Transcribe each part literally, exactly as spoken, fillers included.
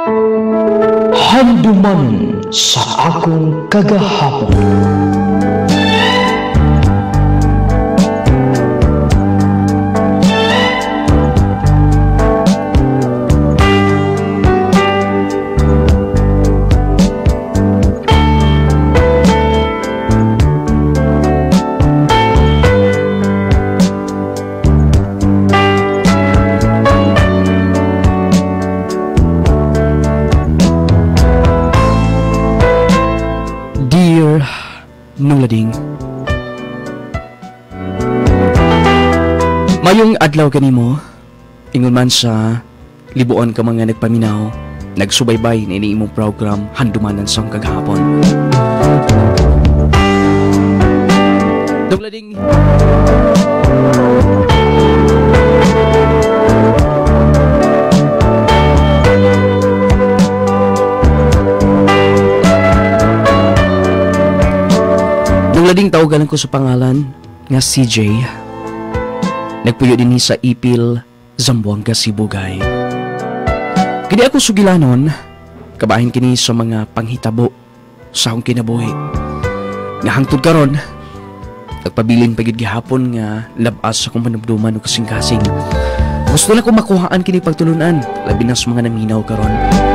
Handuman sa akong kagahapon. Nulading. Mayong adlaw kanimo, ingon man sa libuon ka mga nagpaminaw, nagsubaybay na ini imong program Handumanan sa Kagahapon. Nulading. Lading tawagan ko sa pangalan nga C J. Nagpuyo din sa Ipil, Zamboanga, Sibugay. Kini ako sugilanon, kabahin kini sa mga panghitabo sa akong kinabuhi. Nga hangtod karon, nagpabilin pagid gihapon nga labas sa akong manubduman o kasing-kasing. Gusto na ko makuhaan kini pagtulunan, labi na sa mga naminaw karon.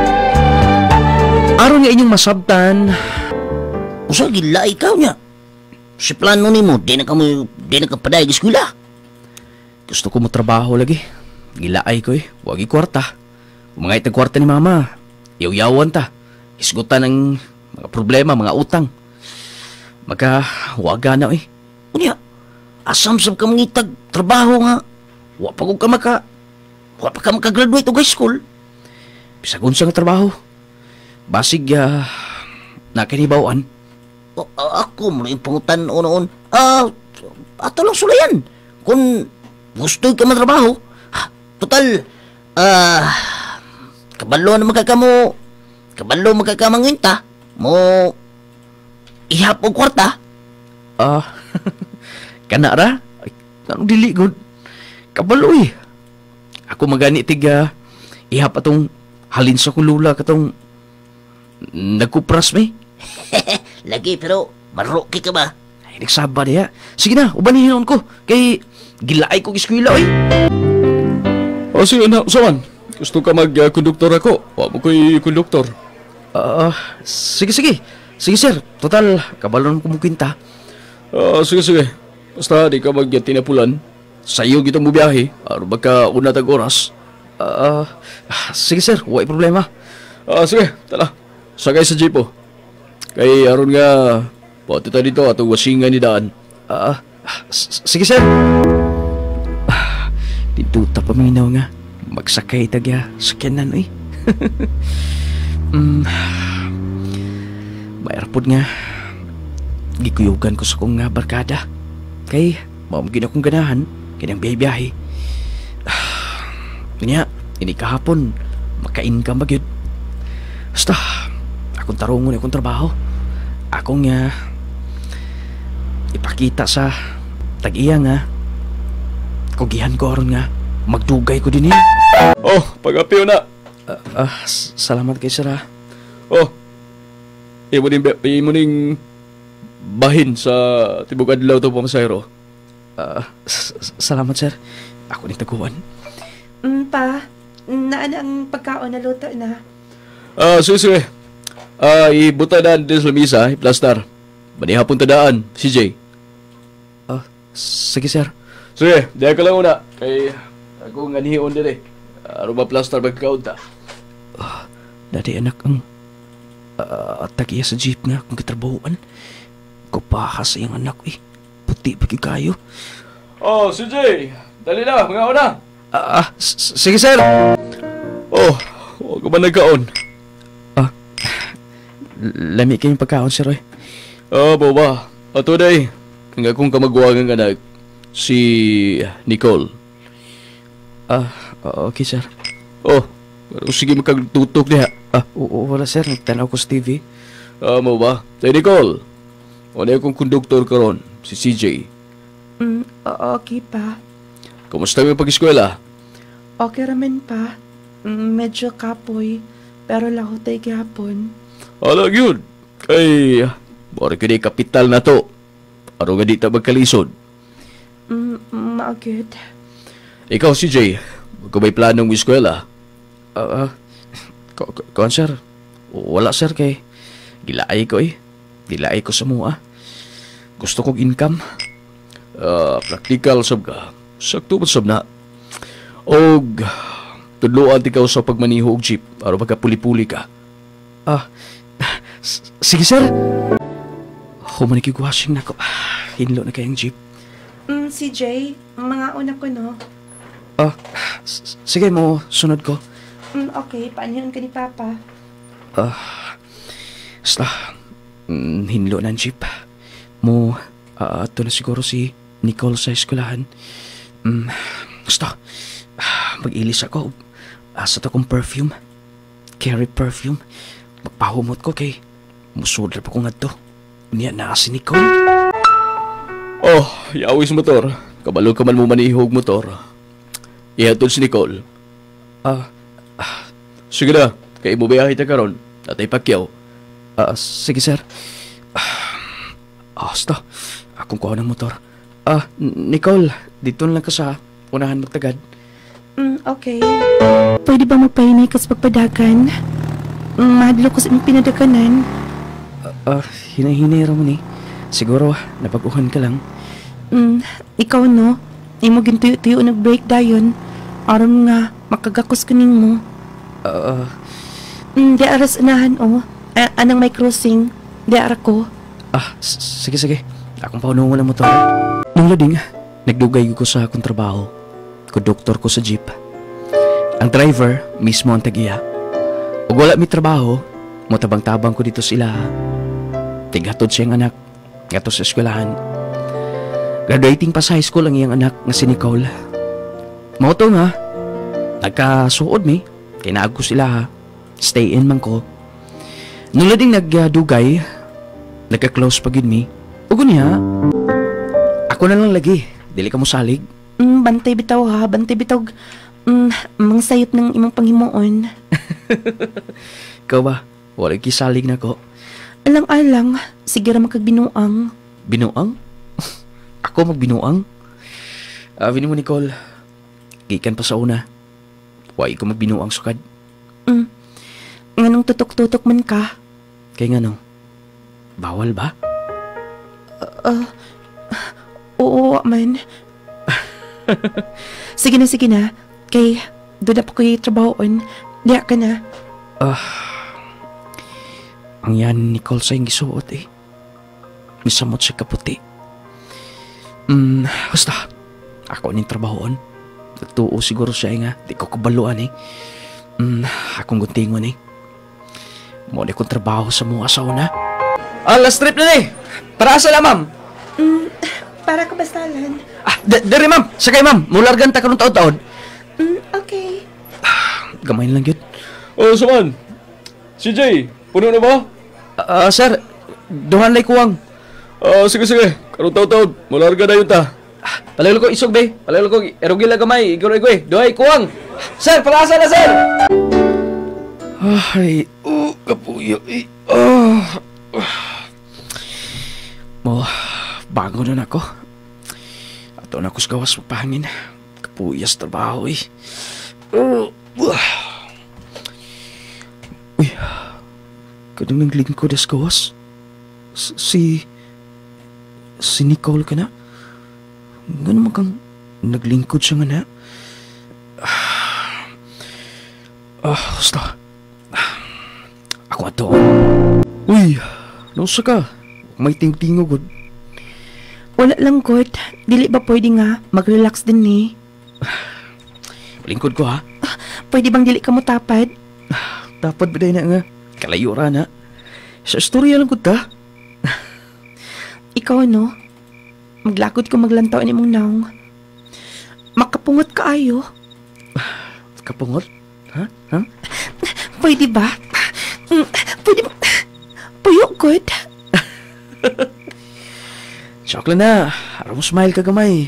Aron nga inyong masabtan, usa gila ikaw niya. Si plano ni mo, di na ka mo, di na ka paday giskwila. Gusto ko mo trabaho lagi. Gilaay ko eh, wagi kwarta. Mga itag kwarta ni mama, yaw-yawan ta. Isgutan ng mga problema, mga utang. Magka, waga na eh. Unya, asam-sam ka mangitag trabaho nga. Wa pa kong ka maka, wa pa ka makagraduate o high school. Bisagun sa nga trabaho. Basig, uh, nakinibawan. O, a- ako mo yung pangutan noon. Ah, ato lang sulayan. Kung gusto ka matrabaho, ha, total, ah, kabalo na magkakamo, kabalo magkakamanginta, mo, ihap o kwarta. Ah, uh, kanara? Ay, anong dili good? Kabalo eh. Ako magani tiga, ihap atong halin sa kulula katong nagkupras may. Lagi pero maroki ka ba? Ay, nagsaba niya. Sige na, ubanihin ko. Kay gilaay ko iskwila oy. O sige na, usaman. Gusto ka mag-konduktor ako? Wa mo ko'y konduktor. Ah, uh, sige sige. Sige sir, total, kabalon ko mukinta. Ah, sige sige. Basta di ka mag-tinapulan. Sa'yo gitong mo biyahe. Aron baka una tag oras. Ah, uh, sige sir, wala problema. Ah, sige, tala. Sakay sa jeep po. Kay aron nga, pati ta dito atong wasingan ni daan. Ah, uh, sige sir. Ah, dito ta paminaw nga. Magsakay tagya sakyanan eh. mm, Mayarapod nga. Gikuyugan ko sa kong nga barkada. Kay, maumagin akong ganahan. Kanyang biyahe-biyahe. Ah, kanya, ini kahapon, maka-income ba yun? Basta, akong tarungon akong trabaho. Akong nga, ipakita sa tag-iya nga. Kugihan ko aron nga, magdugay ko din eh. Oh, pag-apyo na. Uh, uh, salamat kay sir ha. Oh, imo ning imo ning bahin sa tibok adlaw to pamasayro. Uh, salamat sir. Ako ni taguan. Mm, pa, naan ang pagkaon na luto na. Ah, sige sige. Ah, ibuta daan din sa misa, i-plaster. Manihapon tadaan, C J. Ah, uh, sige sir. Sige, diya ka lang una. Kay ako nga nihiyon din eh. Ano ba plaster magkakaon ta? Uh, dati anak ang uh, tagiya sa jeep nga kung katrabahoan. Kupahas sa iyang anak eh. Puti pa kayo. Oh, C J! Dali na, mga una! Ah, uh, sige sir! Oh, huwag ka ba nagkaon? Ah, lami kayong pagkaon sir eh. Oh, boba. Ato day, kung akong kamagwagang anak, si Nicole. Ah, uh, okay sir. Oh, pero sige magkagtutok niya. Ah, oo, wala sir. Nagtanaw ko sa T V. Ah, mo ba? Si Nicole. Wala akong konduktor karon, si C J. Mm, okay pa. Kumusta yung pag-eskwela? Okay ramen pa. Mm, medyo kapoy. pero lahotay gihapon. Alag yun. Kay, bari ka di kapital na to. Ano nga di ta magkalisod? Mm, maagid. Ikaw, C J, kung may planong mo eskwela? Ah, uh, kuan sir. Wala sir kay gilaay ko eh. Gilaay ko sa mua. Gusto kong income. Ah, practical sab ka. Sakto ba sab na? Og, tudloan ikaw sa pagmaniho og jeep para magkapuli-puli ka. Ah, s- sige sir. Humanig yung washing na ko. Hinlo na kayang jeep. Mm, C J, mga una ko, no? Ah, s- sige mo, sunod ko. Mm, okay, paanyan ka ni Papa? Ah, basta, mm, hinlo na ang jeep. Mo, ah, ito na siguro si Nicole sa eskwelahan. Mm, basta, ah, mag-ilis ako. Asa to kong perfume. Carry perfume. Magpahumot ko kay musudra pa ko nga to. Niya na si Nicole. Oh, yawis motor. Kabalo ka man mo manihog motor. Ihatod si Nicole. Ah, Sige na, kay mo biyahe ta karon. Tatay Pacquiao. ah, sige sir. Ah, basta, akong kuha ng motor. Ah, N- Nicole, dito lang ka sa unahan magtagad. Mm, okay. Pwede ba magpahinay ka sa pagpadagan? Mm, mahadlo ko sa imong pinadaganan. Ah, hinahinay ra mo ni. Siguro, napaguhan ka lang. Mm, ikaw, no? Imo gintuyo-tuyo nag-break dayon. Aron nga, makagakos ka mo. Ah, Mm, di aras anahan, oh. A- anang may crossing. Di ara ko. ah, s- sige sige. Akong paunungan ng motor. Nung lading, nagdugay ko sa akong trabaho. Konduktor ko sa jeep. Ang driver, mismo ang tagiya. Ug wala mi trabaho, motabang-tabang ko dito sila. Tigatod siyang anak, gato sa eskwelahan. Graduating pa sa high school ang iyang anak nga si Nicole. Mauto nga, nagkasuod mi, kinaag ko sila ha. Stay in man ko. Nung lading nagdugay, nagka-close pa gid mi. Ugo niya, ako na lang lagi, dili ka mo salig. Mm, bantay bitaw ha, bantay bitaw. Mm, mang sayot ng imong panghimuon. Ikaw ba, wala kisalig na ko. Alang-alang, sige ra makagbinuang. Binuang? Ako magbinuang? Ah, uh, mo Nicole, gikan pa sa una. Huwag ko magbinuang sukad. Mm, nganong tutok-tutok man ka? Kaya nga no, bawal ba? Oo, man. Sige na, sige na. Kay, doon na pa ko yung trabahoon. Diya ka na. Ang yan Nicole sa yung gisuot eh. Misamot siya kaputi. Hmm, basta, ako ning trabahoon. Nagtuo siguro siya nga, di ko kabaluan eh. Hmm, akong guntingon eh. Muna kong trabaho sa mga asawa na. Ah, last trip na eh! Para asa na, ma'am? Mm, para ka basalan. Ah, d- dari ma'am! Sakay ma'am! Mulargan ta karong taon-taon. Mm, okay. Gamay lang yun. Oh, Saman. C J, puno na ba? Ah, ah, sir, duhan lay kuwang. Ah, sige, sige. Karong taon-taon, malarga na yun ta. Ah, palalo ko isog be. Palalo ko erogila gamay. Igor-igor. Duhay kuwang. Sir, palasa na sir! Ay, oh, kapuyo. Eh, oh. Mo, bago na ako. Ato na ako sa gawas magpahangin. Kapuyas trabaho eh. Oh. Uy, kanang naglingkod as gawas. S- Si... Si Nicole ka na? Ganun mo kang naglingkod siya nga na? Ah, basta. Ako ato. Uy, nausa ka. May ting-tingog. Wala lang, God. Dili ba pwede nga mag-relax din ni? Lingkod ko ha. Pwede bang dili ka mo tapad? Dapat ba na nga? Kalayo ra na. Sa istorya lang ko ta. Ikaw, no? Maglakod ko maglantaw ni mong naong. Makapungot ka ayo. Kapungot? Ha? Ha? Pwede ba? Mm, pwede ba? Puyo, God. Joke lang na. Araw mo smile ka gamay.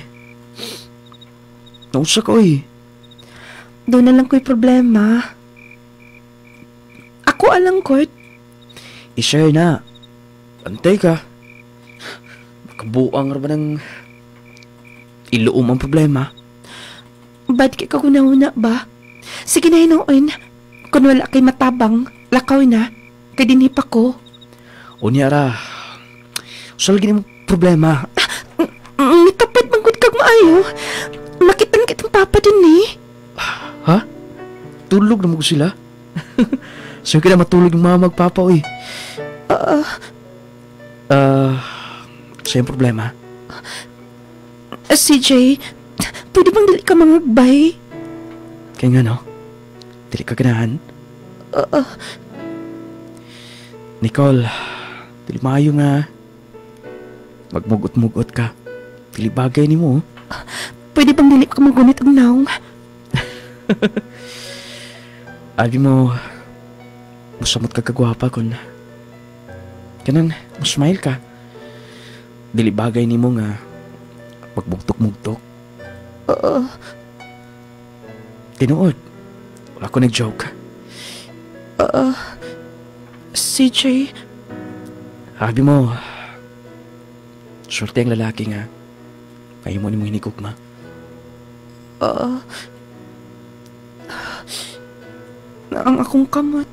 Nausa ko eh. Doon na lang ko'y problema. Ako alang kot. I-share na. Antay ka. Makabuang ra ba ng iluom ang problema? Bad kay kaguna-una ba? Sige na hinuon. Kung wala kay matabang, lakaw na. Kay dinhi pa ko. Unya ra. Usa lagi nimo problema. Nitapad manggod kag maayo. Makitan kitang papa din eh. Ha? Tulog na mo ko sila? Sa'yo ka na matulog yung mga magpapa, uy. Uh, Ah, sa'yo yung problema? uh, C J, pwede bang dili ka mangagbay? Kaya nga, no? Dili ka ganahan? Uh, Nicole, dili maayo nga. Magmugot-mugot ka. Dili bagay ni mo. Pwede bang dili ka magunit ang naong? Abi mo, musamot ka kagwapa kon. Kanang, musmile ka. Dili bagay ni mo nga magbugtok-mugtok. Uh, Tinuod. Wala ko nag-joke. uh, C J, Abi mo, swerte ang lalaki nga. Kaya mo ni mo hinikukma. uh, na ang akong kamot.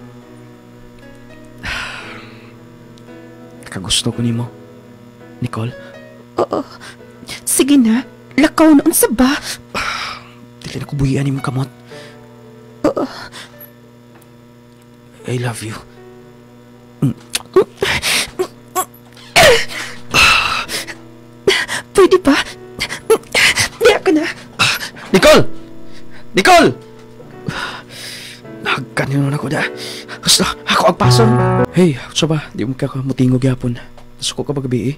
Kagusto ko ni mo, Nicole. Uh, sige na, lakaw noon sa ba? Dili na ko buhian ni mo kamot. Uh, I love you. Pwede ba? Diya ka na. Nicole! Nicole! Nagkanino na ko na. Basta, ako ang pason. Hey, so ba? Di mo kakamutingog yapon. Nasuko ka ba gabi eh?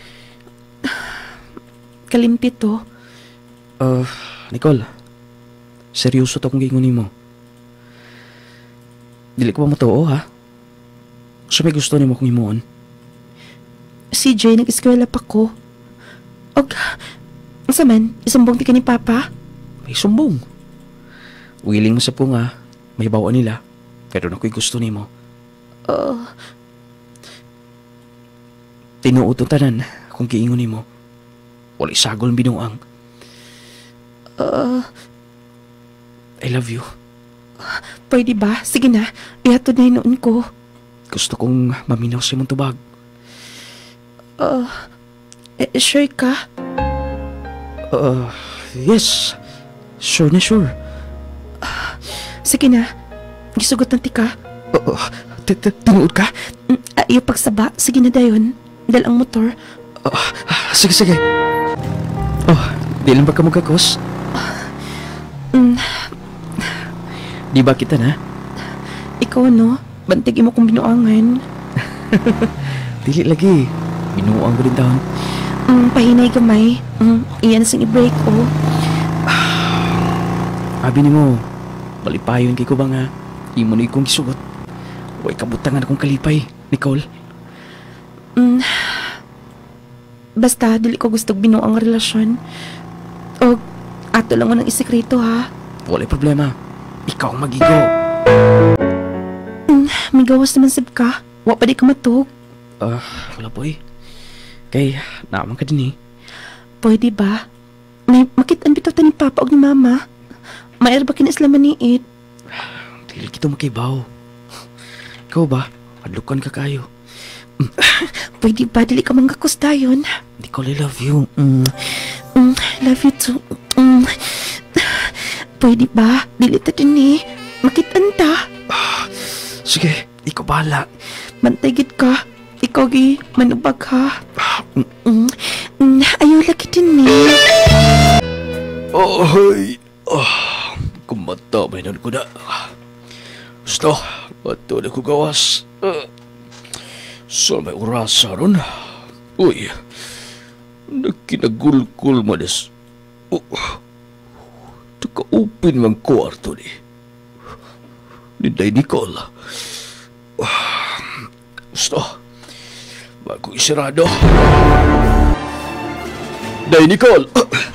Kalimpit to. Uh, Nicole, seryoso to kung gingunin mo. Dili ko ba matoo, ha? So may gusto ni mo kung imuon? C J, nag-eskwela pa ko. Og, ang saman, isumbong ti ka ni Papa? May sumbong. Willing mo sa po nga, may bawaan nila. Pero na ko'y gusto ni mo. Uh, Tinuuto tanan kung giingon ni mo. Wala isagol ang binuang. uh, I love you. pwede ba? Sige na, ihatod na hinuon ko. Gusto kong maminaw sa imong tubag. Uh, eh, sure ka? Uh, yes. Sure na sure. Sige na, gisugot ng tika. Uh, t- t- Tinuod ka? Mm, Ayaw pagsaba, sige na dayon. Dal ang motor. Uh, sige, sige. Oh, di lang ba ka magkakos? Mm, Di ba kita na? ikaw no, bantig mo kong binuangan. Dili lagi. Binuang ko din taon. Mm, pahinay gamay. Mm, iyan sing i-break oh. Abi ni mo, malipayon kay ko ba nga, imo na ikong gisugot. Huwag kabutangan akong kalipay, Nicole. Mm, basta, dili ko gusto binuang relasyon. O, ato lang ko ng isekreto ha. Wala problema. Ikaw ang magigo. Mm, may gawas naman sab ka. Wa pa di ka matug. Ah, wala po eh. Kay, naman ka din eh. Pwede ba? May makitaan bitaw ta ni Papa o ni Mama. Maer ba kinislaman ni It? Dili kita makibaw. Ikaw ba? Adlukan ka kayo. Pwede ba? Dili ka manggakos dayon. Nicole, I love you. Mm. Mm, love you too. Mm. Pwede ba? Dili ta din eh. Makitaan ta. Sige, ikaw bahala. Mantagit ka. Ikaw gi manubag ha. Mm, mm, ayaw lagi din eh. Ay, ah, kumata may nan ko na. Gusto, bato na ko gawas. Uh, so may orasa ron. Uy, nagkinagulkul mo des. Uh, Taka-open mang kwarto ni. Ninday Nicole. Uh, gusto, bago isirado. Day Nicole!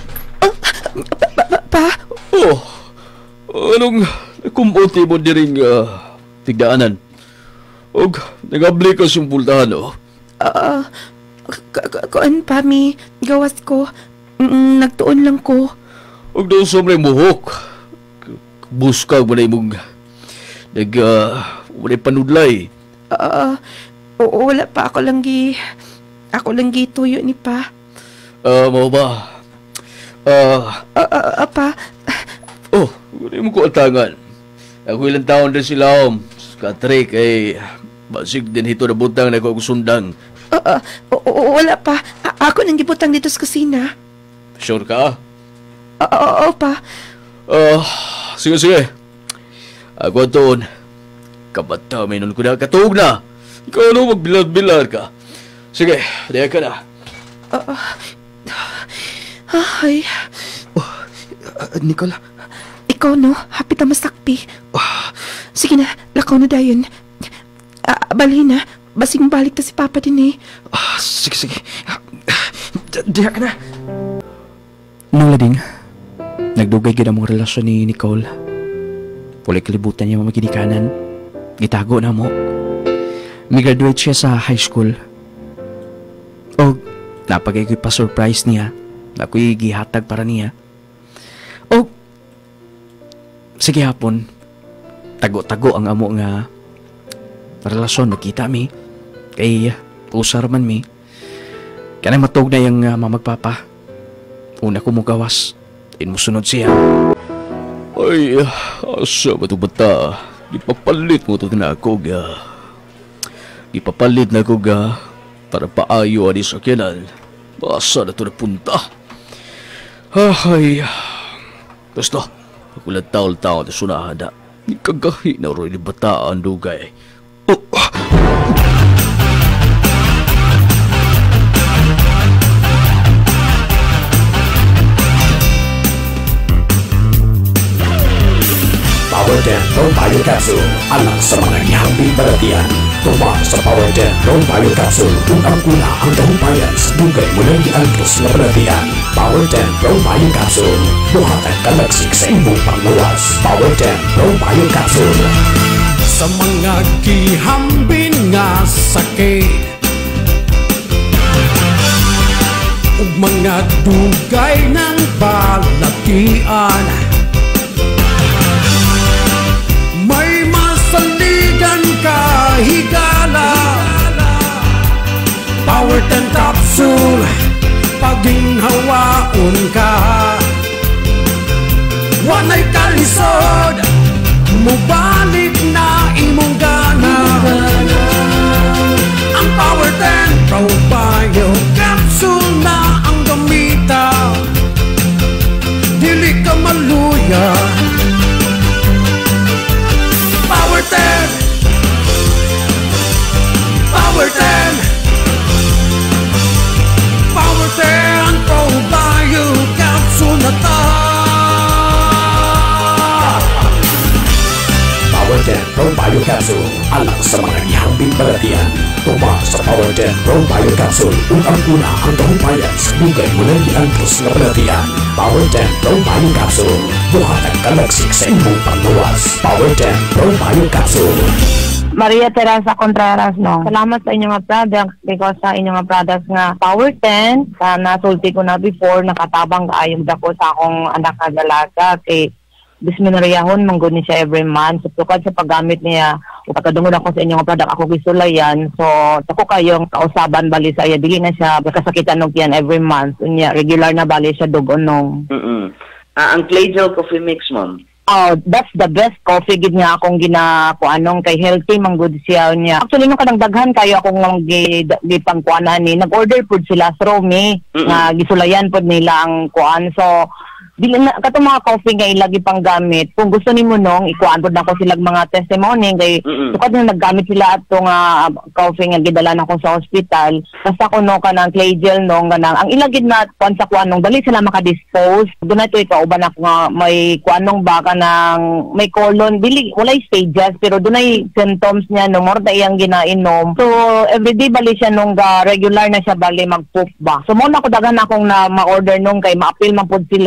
Pa? Oh, anong nakumbuti mo diring uh, tigdaanan? Og, nag-abli ka siyang pultahan, oh. Ah, kuan pa mi, gawas ko. Mm, nagtuon lang ko. Og daw sa may muhok. Buska mo na imong nag, uh, wala panudlay. Ah, oo, wala pa ako lang gi, ako lang gi tuyo ni pa. Ah, uh, mo ba? Ah, uh, uh, apa? Oh, wala mo ko atangan. Ako ilang taon din sila, om. Katrik, ay, basig din hito na butang na ko sundang. Uh, uh, oo, wala pa. A- ako nang gibutang dito sa kusina. Sure ka? Oo, oo pa. Ah, uh, sige, sige. Ako doon. Kabata, may nun ko na katug na. Ikaw ano, magbilad-bilad ka. Sige, diya ka na. Uh, ay. Oh, uh, Nicole. Ikaw no, hapit na masakpi. Oh. Sige na, lakaw na dayon. Uh, bali na, basing balik ta si Papa din eh. Oh, sige, sige. Diya ka na. Nung lading, nagdugay gid ang mga relasyon ni Nicole. Puli kalibutan niya mga ginikanan. Gitago na mo. May-graduate siya sa high school. O, napagay ko'y pa-surprise niya. Na ako'y gihatag para niya. O, sige hapon, tago-tago ang amo nga relasyon nakita mi. Kay usar man mi. Kanay matog na yung uh, mamagpapa. Una ko mo gawas. In mo sunod siya. Ay, asa ba ito bata? Ipapalit mo ito na ako ga. Ipapalit na ako ga para paayo ani sa kinan. Basa na ito na punta. Ay, gusto. Ako lang taol-taol na sunahan na. Ikagahi na rin ni bata ang dugay. Oh, Power ten Rome Bio Capsule alang sa mga ihambing baratian. Tuma sa Power ten Rome Bio Capsule kung ang kuna ang tahumpayan sa dugay mula ni Altos na baratian. Power ten Rome Bio Capsule buhatan kalagsik sa imong panglawas. Power ten Rome Bio Capsule sa mga gihambing nga sakit ug mga dugay ng balatian. May masaligan ka higala. Power ten Capsule paginhawaon ka. Wanay kalisod mubalik na imong gana. Ang Power ten Pro Bio Capsule na ang gamita. Dili ka maluya. Power ten Power ten Power ten Pro Bio Capsule na ta. Power ten Pro Bio Capsule alang sa mga ihambing baratian. Tuma sa Power ten Pro Bio Capsule kung ang kuna ang tahumpayan sa dugay mula ni Altos na baratian. Power ten Pro Bio Capsule buhatan kalagsik sa imong panglawas. Power ten Pro Bio Capsule. Maria Teresa Contreras, no. Salamat sa inyong products because sa inyong products nga Power ten, sa nasulti ko na before, nakatabang kaayong dako sa akong anak na dalaga kay disminoriyahon manggod ni siya every month. So, tukad sa paggamit niya, pagkadungod ako sa inyong product, ako gisulayan. So, tako kayong kausaban bali sa iya, dili na siya kasakitan og yan every month. Unya, regular na bali siya dugonong. Mm-mm. Uh, ang Clay Gel Coffee Mix, ma'am. Oh, that's the best coffee gid nga akong gina kuanong kay healthy manggod siya niya. Actually nung kanang daghan kayo akong gipangkuanan ni nag-order pud sila through me nga gisulayan pud nila ang kuan. So dili na katong mga coffee nga ilagi pang gamit. Kung gusto nimo nung ikuan pud nako sila mga testimony kay sukad nung naggamit sila ato nga coffee nga gidala nako sa hospital. Basta ko no kanang clay gel nung kanang ang ilagid na kuan sa kuan nung dali sila maka-dispose. Dunay to ikauban ako nga may kuan nung baka ng may colon, dili walay stages pero dunay symptoms niya no more da iyang ginainom. So everyday bali siya nung ga regular na siya bali mag-poop ba. So mo na ko dagan akong na ma-order nung kay ma-appeal man pud sila.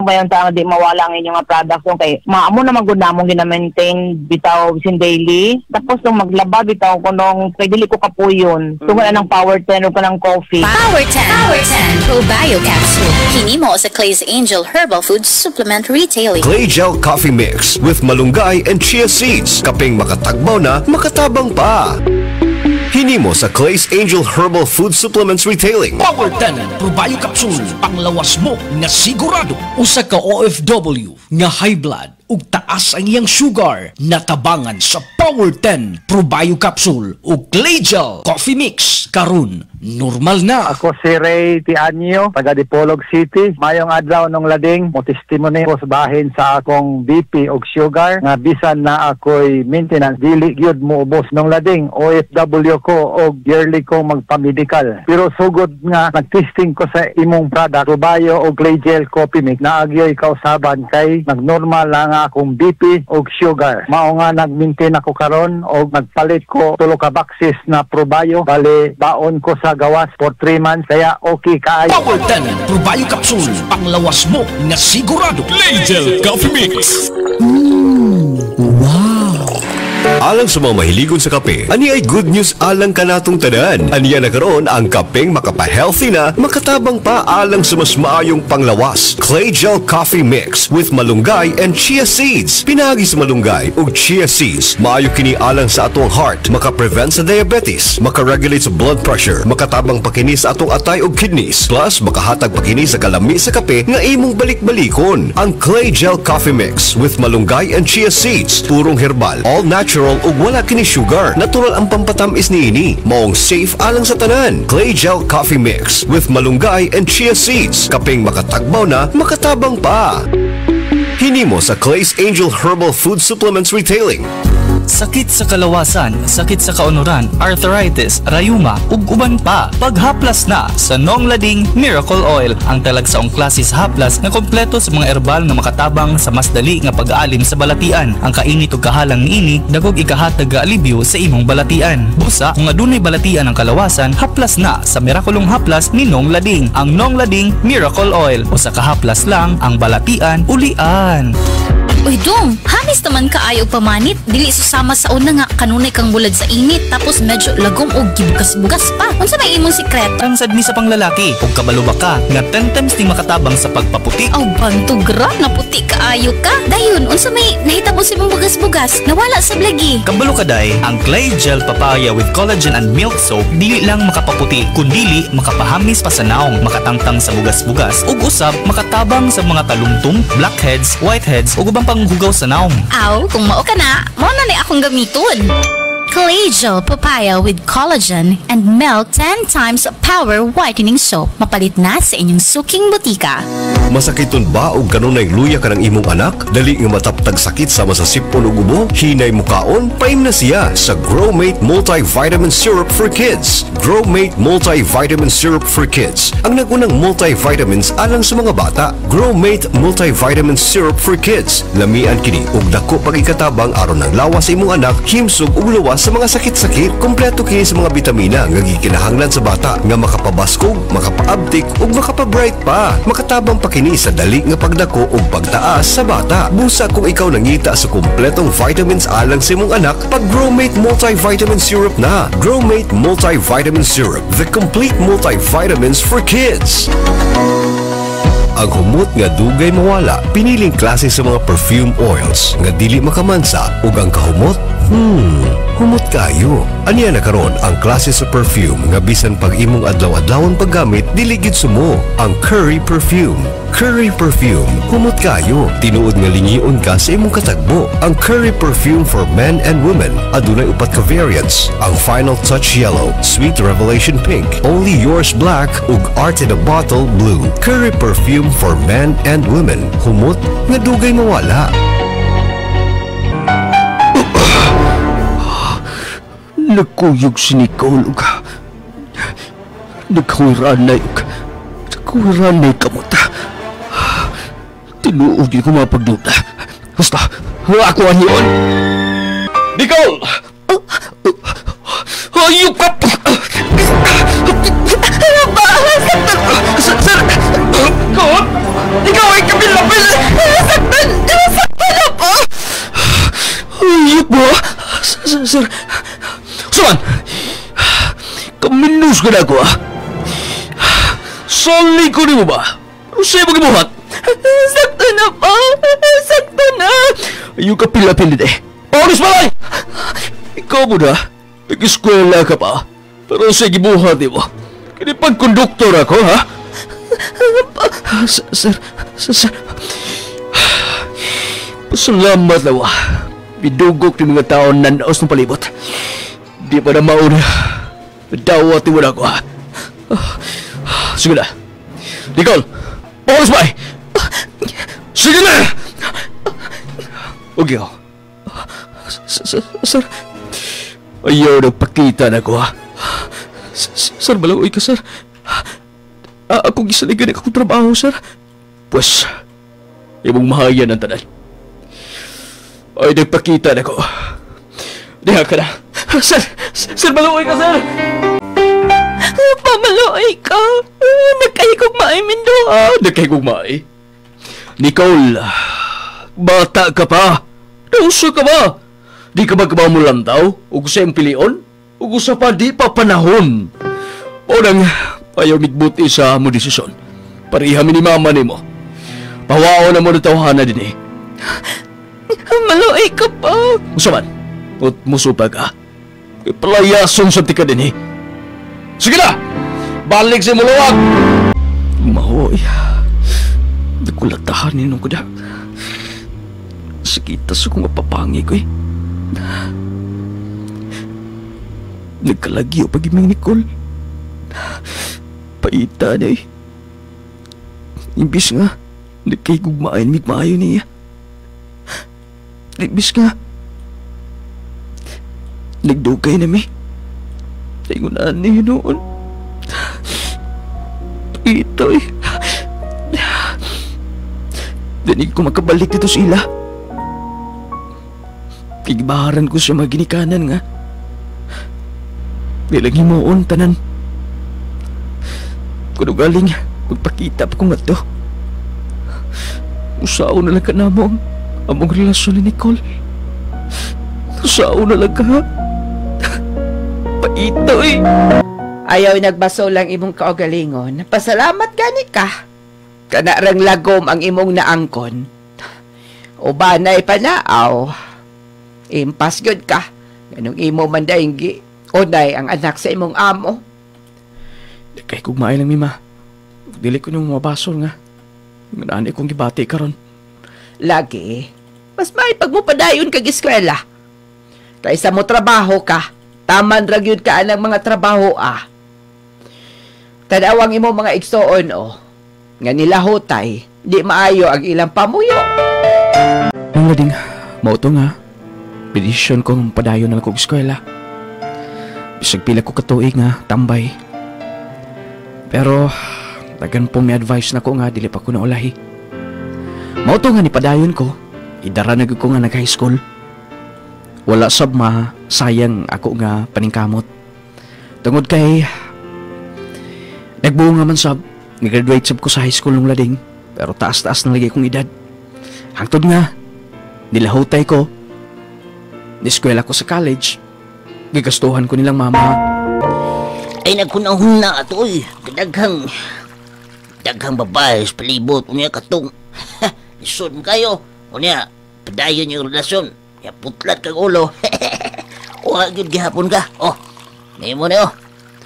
bayan ta nga di mawala ang inyong mga products so, kay maamo na magud namong gina-maintain bitaw sin daily. Tapos nung maglaba bitaw ko nung kay dili ko kapuyon. Tungod mm-hmm. ng Power ten o kanang coffee. Power ten. Power ten Probio Capsule. Hinimo sa Clay's Angel Herbal Food Supplement Retailing. Clay Gel Coffee Mix with malunggay and chia seeds. Kaping makatagbaw na, makatabang pa. Hinimo sa Clay's Angel Herbal Food Supplements Retailing. Power ten Probio Capsule. Panglawas mo nga sigurado. Usa ka O F W nga high blood ug taas ang iyang sugar, natabangan sa Power ten Probio Capsule ug Clay Gel Coffee Mix. Karon normal na. Ako si Ray Tianyo, taga Dipolog City. Mayong adlaw nung lading, mo testimony ko sa bahin sa akong B P ug sugar nga bisan na ako'y maintenance dili gyud mo ubos nung lading. O F W ko og yearly ko magpa-medical. Pero sugod nga nag-testing ko sa imong product, Probio ug Clay Gel Coffee Mix, naagyoy kausaban kay nagnormal lang akong B P ug sugar. Mao nga nag-maintain ako karon og nagpalit ko tulo ka boxes na Probio. Bali baon ko sa gawas for three months kaya okay kaayo. Power ten Probio Capsule. Panglawas mo nga sigurado. Clay Gel Coffee Mix. Mm, wow! Alang sa mga mahiligon sa kape, ani ay good news alang kanatong tanan. Aniya na karon ang kapeng makapa-healthy na, makatabang pa alang sa mas maayong panglawas. Clay Gel Coffee Mix with malunggay and chia seeds. Pinagi sa malunggay ug chia seeds, maayo kini alang sa atong heart, maka-prevent sa diabetes, maka-regulate sa blood pressure, makatabang pa kini sa atong atay ug kidneys, plus makahatag pa kini sa kalami sa kape nga imong balik-balikon. Ang Clay Gel Coffee Mix with malunggay and chia seeds, purong herbal, all natural ug wala kini sugar. Natural ang pampatamis niini. Maong safe alang sa tanan. Clay Gel Coffee Mix with malunggay and chia seeds. Kaping makatagbaw na, makatabang pa. Hinimo sa Clay's Angel Herbal Food Supplements Retailing. Sakit sa kalawasan, sakit sa kaunuran, arthritis, rayuma, ug uban pa. Paghaplas na sa Nong Lading Miracle Oil, ang talagsaong klase sa haplas na kompleto sa mga herbal nga makatabang sa mas dali nga pag-aalim sa balatian. Ang kainit ug kahalang niini dagog ikahatag nga alibyo sa imong balatian. Busa kung adunay balatian ang kalawasan, haplas na sa mirakulong haplas ni Nong Lading, ang Nong Lading Miracle Oil. Usa ka haplas lang ang balatian ulian. Uy dong, hamis naman kaayo pamanit. Dili susama sa una nga kanunay kang bulad sa init. Tapos medyo lagom o gibugas-bugas pa. Unsa may imong sikreto? Ang sadmi sa panglalaki ug kabalo ba ka nga ten times ni makatabang sa pagpaputi. Aw bantugra na puti kaayo ka. Dayon unsa may nahitabo sa imong bugas-bugas nawala sa blagi. Kabalo ka day, ang Clay Gel Papaya with collagen and milk soap dili lang makapaputi kundili makapahamis pa sa naong, makatangtang sa bugas-bugas ug usab makatabang sa mga talumtong, blackheads, whiteheads ug ubang panghugaw sa naong. Aw, kung mao ka na, mao na ni akong gamiton. Clay Gel Papaya with collagen and milk ten times power whitening soap. Mapalit na sa inyong suking butika. Masakiton ba o kanunay luya ka ng imong anak? Dali nga mataptag sakit sama sa sipon o gubo? Hinay mukaon? Paim na siya sa Growmate Multivitamin Syrup for Kids. Growmate Multivitamin Syrup for Kids, ang nagunang multivitamins alang sa mga bata. Growmate Multivitamin Syrup for Kids, lamian kini ug dako pagikatabang aron ng lawas sa imong anak, himsog ug luwas sa mga sakit-sakit. Kompleto kini sa mga bitamina nga gikinahanglan sa bata nga makapabaskog, makapaabtik ug makapabright pa. Makatabang pa kini sa dali nga pagdako ug pagtaas sa bata. Busa kung ikaw nangita sa kompletong vitamins alang sa imong anak, pag Growmate Multivitamin Syrup na. Growmate Multivitamin Syrup, the complete multivitamins for kids. Ang humot nga dugay mawala, piniling klase sa mga perfume oils nga dili makamansa ug ang kahumot, hmm, humot kayo. Aniya na karon ang klase sa perfume nga bisan pag imong adlaw-adlawon paggamit dili gid sumo, ang Curry Perfume. Curry Perfume, humot kayo. Tinuod nga lingion ka sa imong katagbo. Ang Curry Perfume for men and women, adunay upat ka variants. Ang Final Touch Yellow, Sweet Revelation Pink, Only Yours Black ug Art in a Bottle Blue. Curry Perfume for men and women, humot nga dugay mawala. Nagkuyog si Nicole ug nagkawiranay ug nagkawiranay kamuta. Tinuod di ko mapagduda. Basta, ako ang yun. Nicole! Hayop ka! Ano ba? Sir! Nicole! Ikaw ay kabilapil! Sir, Suman! Kaminus ka na ako, ah! Sali ko mo ba? Ano sa'yo mag-imuhat? Sakto na po! Sakto na! Ayaw ka pila-pilit eh. Oris balay! Ikaw mo na, nag-eskwela ka pa. Pero sa gibuhat mo, kinipag-konduktor ako, ha? Sir, sir, sir. Pasalamat na wa. Bidugok ni mga tao nanaos ng palibot. Di pa na mauna. Madawat ni mo na ako, ha? Sige na. Nicole! Oras ba? Sige na! Okay ako. Sir, ayaw nagpakita na ko, ha? Sir, malaoy ka, sir. Ako gisaligan akong trabaho, sir. Pues, imong mahayan ang tanan. Ay, nagpakita na ko. Diha ka na. Sir, sir, malaoy ka, sir! Pamaloy ka. Nagkahigugmaay, Mindo. Ah, nagkahigugmaay? Nicole, bata ka pa. Nauso ka ba? Di ka ba kabamulan daw? Ug sa iyong pilion? Ug sa pa di pa panahon. O nang ayaw migbuti sa mo desisyon. Pariha mi ni mama ni mo. Pawao na mo na tawhana din eh. Maloy ka pa. Usaman, ut musupa ka. Palayason sa tika din eh. Sige na! Balik sa muluwag! Mahoy. Nakulatahan ninong ko na. Sakita sa kong mapapangi ko eh. Nagkalagyo pag-iming Nicole. Paita na eh. Imbis nga, nagkahigugmaan migmaayo niya. Imbis nga, nagdugay na mi. Tingunan niyo noon. Ito eh. Dinig ko makabalik dito sa ila. Pigbaharan ko siya maginikanan nga. Bilang himuon tanan. Kuno galing, magpakita pa ko nga to. Usao na lang ka na mo ang among relasyon ni Nicole. Usao na lang ka ha. Paito eh. Ayaw nagbaso lang imong kaugalingon. Pasalamat gani ka. Kanarang lagom ang imong naangkon. O banay panaaw. Impas good ka. Ganong imo man dahing gi. Onay ang anak sa imong amo. Kay kugmaay lang mima. Dili ko nung mabasol nga. Nganaan kong gibati karon. Lagi. Mas may pag mo padayon kag eskwela. Kaysa mo trabaho ka. Taman ragyod ka ang mga trabaho ah. Tadawang imo mga igsoon oh. Nga nila hotay, di maayo ang ilang pamuyo. Nang lading, mauto nga. Bidisyon kong padayon na lang kong eskwela. Bisag pila ko katuig nga, tambay. Pero, tagan po may advice na ko nga, dili pa ko na ulahi. Mauto nga ni padayon ko, idara na ko nga nag-high school. Wala sab ma, sayang ako nga paningkamot. Tungod kay, nagbuo nga man sab, nag-graduate sab ko sa high school nung lading, pero taas-taas na lagi kong edad. Hangtod nga, nilahutay ko, niskwela ko sa college, gigastuhan ko nilang mama. Ay nagkunahon na ato eh, kadaghang, daghang babae sa palibot, unya katong, isod kayo, unya, padayon yung relasyon. Ya putlat kag ulo. Wa gyud gihapon ka. Oh. Nimo na oh.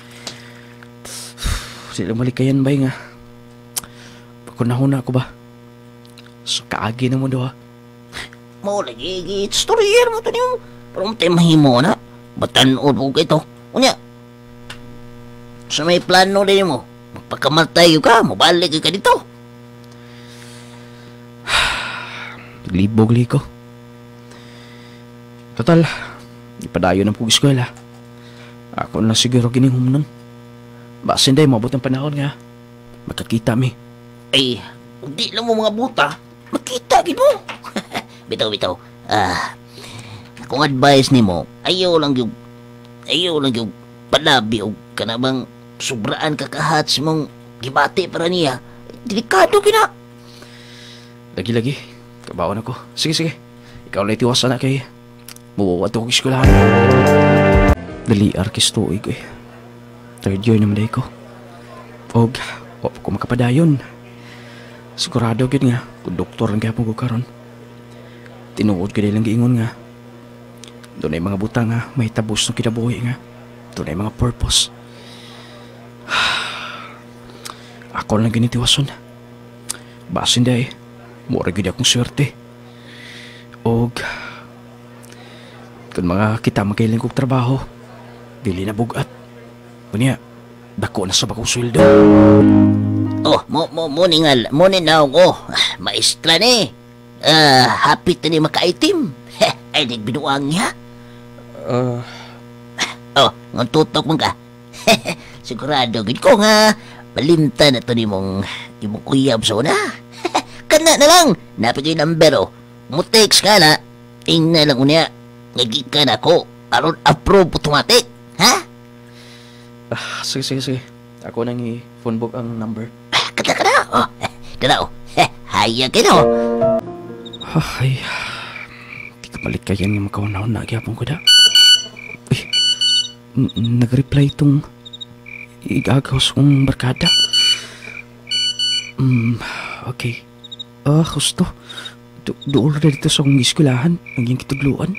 Sila malikayan bay nga. Pagkunahon ako ba? So kaagi na mo daw. Mo lagi git storyer mo to nimo. Pero mo tay mahimo na. Batan-od ko ito. Unya. Sa may plano din mo. Magpakamatay ka, mobalik ka dito. Libog liko. Total, ipadayo ng pag-eskwela. Ako na siguro ginihum nun. Basin day, mabot ang panahon nga. Magkakita mi. Ay, hindi lang mo mga buta. Makita, gid mo. Bitaw, bitaw. Ah, akong advice ni mo, ayaw lang yung, ayaw lang yung palabi o kanabang sobraan kakahat sa mong gibati para niya. Delikado kina. Lagi-lagi, kabawan ako. Sige, sige. Ikaw na itiwasan na kay Mawawa to kong eskulahan. Dali arkis tuig eh. Third year naman day ko. Og, wap ko makapadayon. Sigurado gid nga, kung doktor ang gapon ko karon. Tinuod ko lang giingon nga. Doon ay mga butang nga, may tabos ng kinabuhi nga. Doon ay mga purpose. Ako lang ginitiwason. Basin day, mura gid akong swerte. Og, kung mga kita magkailing kong trabaho, dili na bugat. Kunya, dako na sa bakong sweldo. Oh, mo mo mo ningal, mo ninaw ko. Ah, maestra ni. Ah, happy ta ni maka-item. Ay dig binuang niya. Uh, oh, ngon tutok mo ka. Sigurado gid ko nga malimta na to nimong imong kuyab sa una. Kana na lang, napigay number oh. Mo text ka na, ing na lang unya. Ngagikan ako, aron approve automatic. Ha? Ah, sige, sige, sige. Ako nang i-phone book ang number. Kada kada. Oh, dalaw. Haya kino. Ay, di ka palit kayan nga makaunahon na agyapon ko da. Uy, nag-reply itong igagawas kong barkada. Hmm, okay. Ah, gusto. Doon na dito sa akong iskulahan. Ang iyong kitugluan.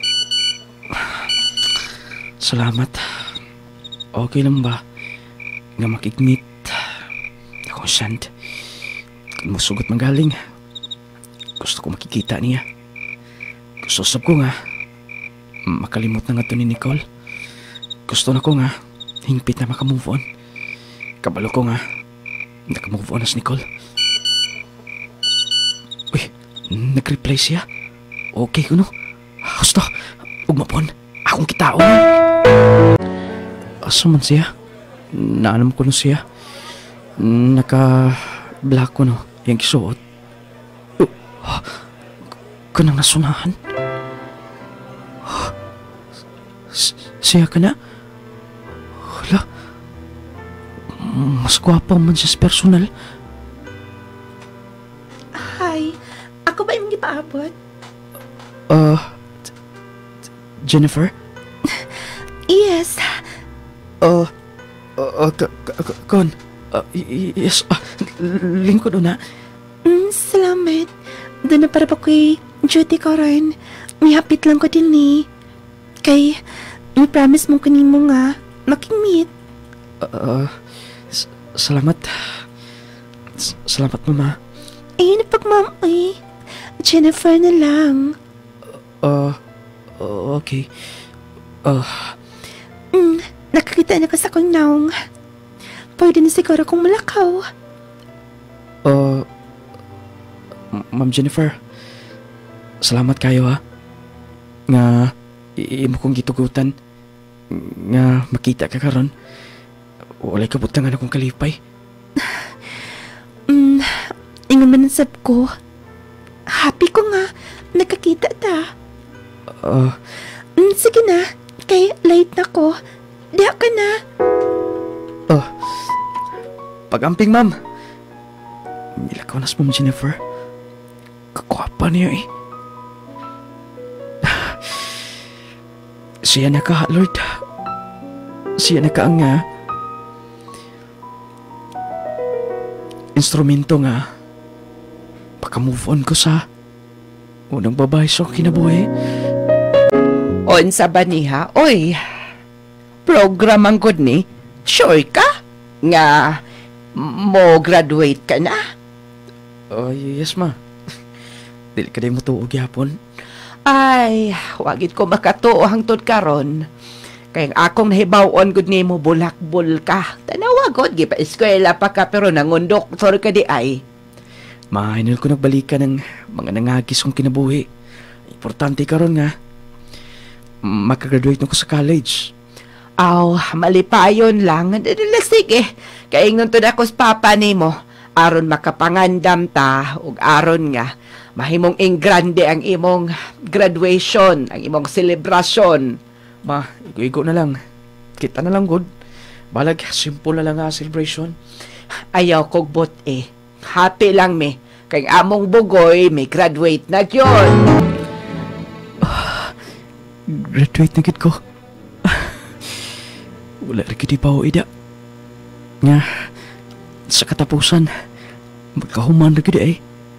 Salamat. Okay lang ba nga makikmeet akong sand? Kung masugot magaling, gusto ko makikita niya. Gusto sab ko nga makalimot na nga to ni Nicole. Gusto na ko nga hingpit na makamove on. Kabalo ko nga nakamove on na si Nicole. Uy, nag-reply siya. Okay ko no. Gusto, ugmapon. Akong kitaon. Asa man siya? Naalam ko na siya. Naka-black ko no. Yung kisuot. Oh, oh, kanang nasunahan. Oh, siya ka na? Hala. Mas gwapa man siya sa personal. Hi. Ako ba yung gipaabot? Uh, Jennifer? Yes. Uh, uh, uh, Kon, uh, yes, uh, lingkod na. Mm, salamat. Doon na para ba ko'y duty ko rin. May hapit lang ko din eh. Kay, may promise mong kanimo nga, makimit. Uh, s- salamat. S- salamat, Mama. Eh, napagmam eh. Jennifer na lang. Uh, uh okay. Uh, mm, nakakita na ka sa kong naong. Pwede na siguro kong malakaw. Uh, Ma'am Jennifer, salamat kayo ha. Nga, iimo kong gitugutan. Nga, makita ka karon. Walay kabutangan akong kalipay. mm, ingon man ang sab ko. Happy ko nga, nakakita ta. Uh, mm, sige na, kay late na ko. Diya ka na. Uh, pag-amping, ma'am. Milakaw nas Ma'am Jennifer. Kakwapa niya eh. Siya na ka, Lord. Siya na ka ang nga instrumento nga pagka-move on ko sa unang babae sa kinabuhi. On sa baniha, oy. Program ang good ni. Sure ka? Nga mo graduate ka na? Oh, yes ma. Dili ka din mo tuog yapon. Ay, wagit ko makatuo hangtod karon. Kaya akong nahibaw-on gud nimo bulakbol ka. Tanawa gud gipa eskwela pa ka pero nangundok sorry ka di ay. Mahinil ko nagbalikan ng mga nangagis kong kinabuhi. Importante karon nga makagraduate na ko sa college. Aw, malipayon lang. Sige, kaya ingon to na ko sa papa nimo. Aron makapangandam ta, ug aron nga, mahimong ingrande ang imong graduation, ang imong selebrasyon. Ma, igo na lang. Kita na lang, good. Balag, simple na lang nga celebration. Ayaw kog bot eh. Happy lang me. Kay among bugoy, may graduate na yun. graduate na gid ko. Wala rin gid pa ida. Nga, sa katapusan, magkahuman na gid eh.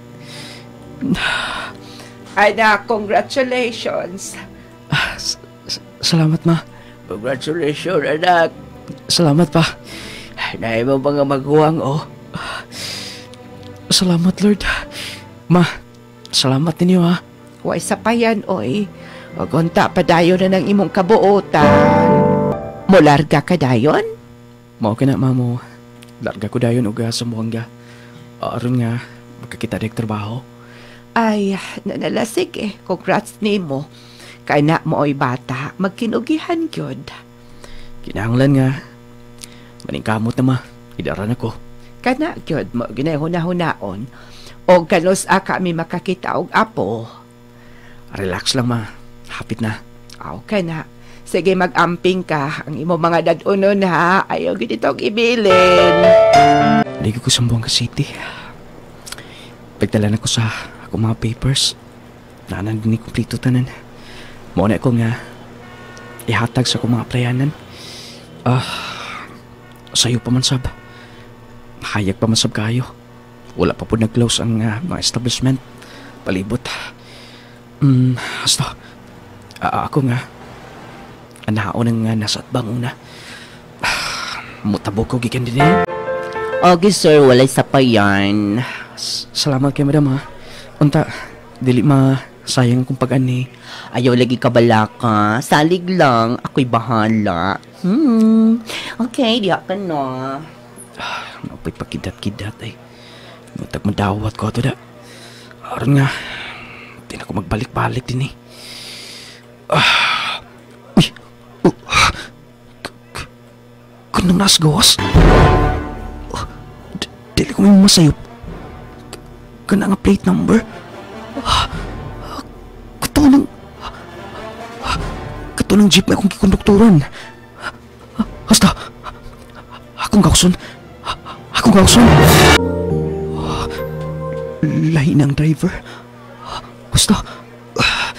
Anak, congratulations. Ah, s- s- salamat, ma. Congratulations, anak. Salamat pa. Naay mo mga maguwang, oh. Salamat, Lord. Ma, salamat ninyo, ha. Huwag sa pa yan, oy. Magunta pa dayon na ng imong kabuotan. Mularga ka dayon? Mao ka na, mamo. Larga ko dayon og sa Buanga. Aron nga, magkakita rin trabaho. Ay, nanalasig eh. Congrats ni mo. Kaya na mo oy bata, magkinugihan gyud. Kinahanglan nga. Maningkamot na, ma. Idaran ako. Kana gyud mo ginahuna-hunaon. O kanos a kami makakita og apo. Relax lang, ma. Hapit na. Aw ka na. Sige, mag-amping ka. Ang imo mga dadunon ha. Ayaw gid itong ibilin. Ligo ko sa Buanga City. Pagdala na ko sa akong mga papers. Naanan din ni kumplito tanan. Mauna ko nga ihatag sa akong mga playanan. Ah, sayo pa man sab. Hayag pa man sab kayo. Wala pa po nag-close ang uh, mga establishment. Palibot. Hmm, hasta. Uh, ako nga. Anaon ng uh, nasa atbang una. Ah, mutabo ko gikan din eh. Okay, sir. Walay sa pa yan. S- Salamat kay madam, ha. Unta, dili ma sayang kung pag-ani. Ayaw lagi kabala ka. Salig lang. Ako'y bahala. Hmm. Okay, diya ka na. Ah, napay pakidat-kidat ay. Matag madawat ko ito da. Aron nga, di na ko magbalik-balik din eh. Ah, uy, uh, k- k- kanang nasgawas. Uh, d- dili ko may masayop. K- Kana nga plate number. Ah, kato ng, ah, kato ng jeep na akong kikondukturan. Ah, Hasta, akong kauson. Akong kauson. Lahi ng driver. Basta, uh,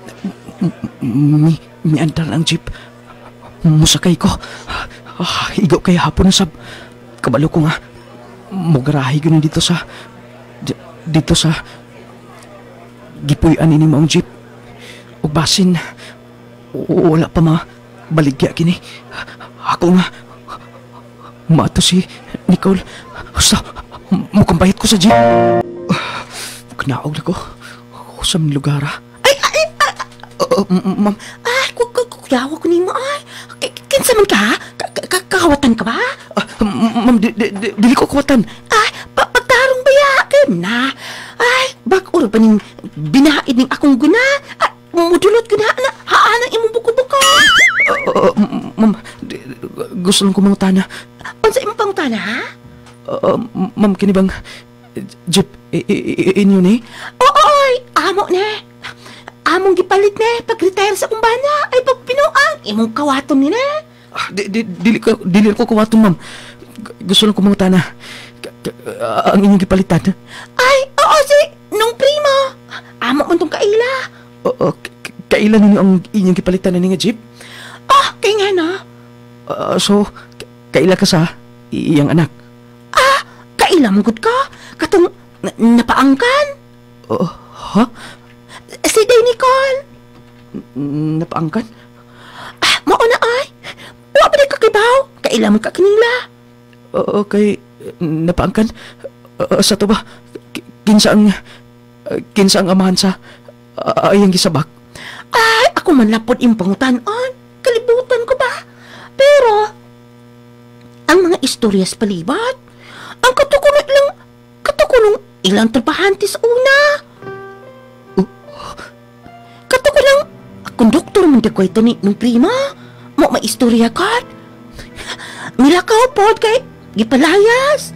mi, mi andar ang jeep. Musakay ko. Uh, igaw kaya hapon na sab. Kabalo ko nga. Mugarahi ko na dito sa, d- dito sa, gipuyan ini maong jeep. Ug basin, wala pa ma, baligya kini. Ako nga, maato si Nicole. Basta, mukhang bahit ko sa jeep. Kanaog na ko. Sa mga lugar, ha? Ay, ay, ay, Uh, ma'am, ay, kuyawa ko ni mo, ay. K- Kinsa man ka? K- k- Kakawatan ka ba? uh, ma'am, di, di, di, dili ko kawatan. Ay, pa- pagtarong bayakin na. Ay, bak-uro pa ning binaid ning akong guna. Ay, mudulot guna na. Haan ang imong buko-buko. Uh, uh, ma'am, di- gusto lang ko mga tana. Unsa imong pangutana, ha? Uh, ma'am, kini bang jeep i- i- i- inyo ni? Oo, oy, amo ne. Among gipalit ne pag-retire sa kumbana. Ay, pag pinuang, imong kawaton ni ne. Ah, di, di, dili ko, dili ko kawaton, ma'am. Gu- Gusto lang ko mga tana. K- k- uh, ang inyong gipalitan. Ay, oo, si nung primo. Amo man tong kaila. Uh, uh, k- k- kailan ninyo ang inyong gipalitan na nga jeep? Ah, kay nga na. Uh, so, k- kaila ka sa iyang anak? Ah, kaila mong gud ka. Katong na- napaangkan. Uh, ha? Si Day Nicole. N- Napaangkan? Ah, mauna ay. Wa ba di kakibaw? Kaila mo ka kanila. Uh, okay, napaangkan? Uh, sa to ba? K- Kinsa ang, uh, kinsa ang amahan sa uh, ayang gisabak? Ay, ako man lapod yung pangutanon. Kalibutan ko ba? Pero, ang mga istoryas palibat, ang katukunot lang, katukunong ilang trabahante sa una. Uh, Katuko lang, akong doktor man dagoy ito ni nung prima. Mo maistorya ka. Milakaw pod kay gipalayas.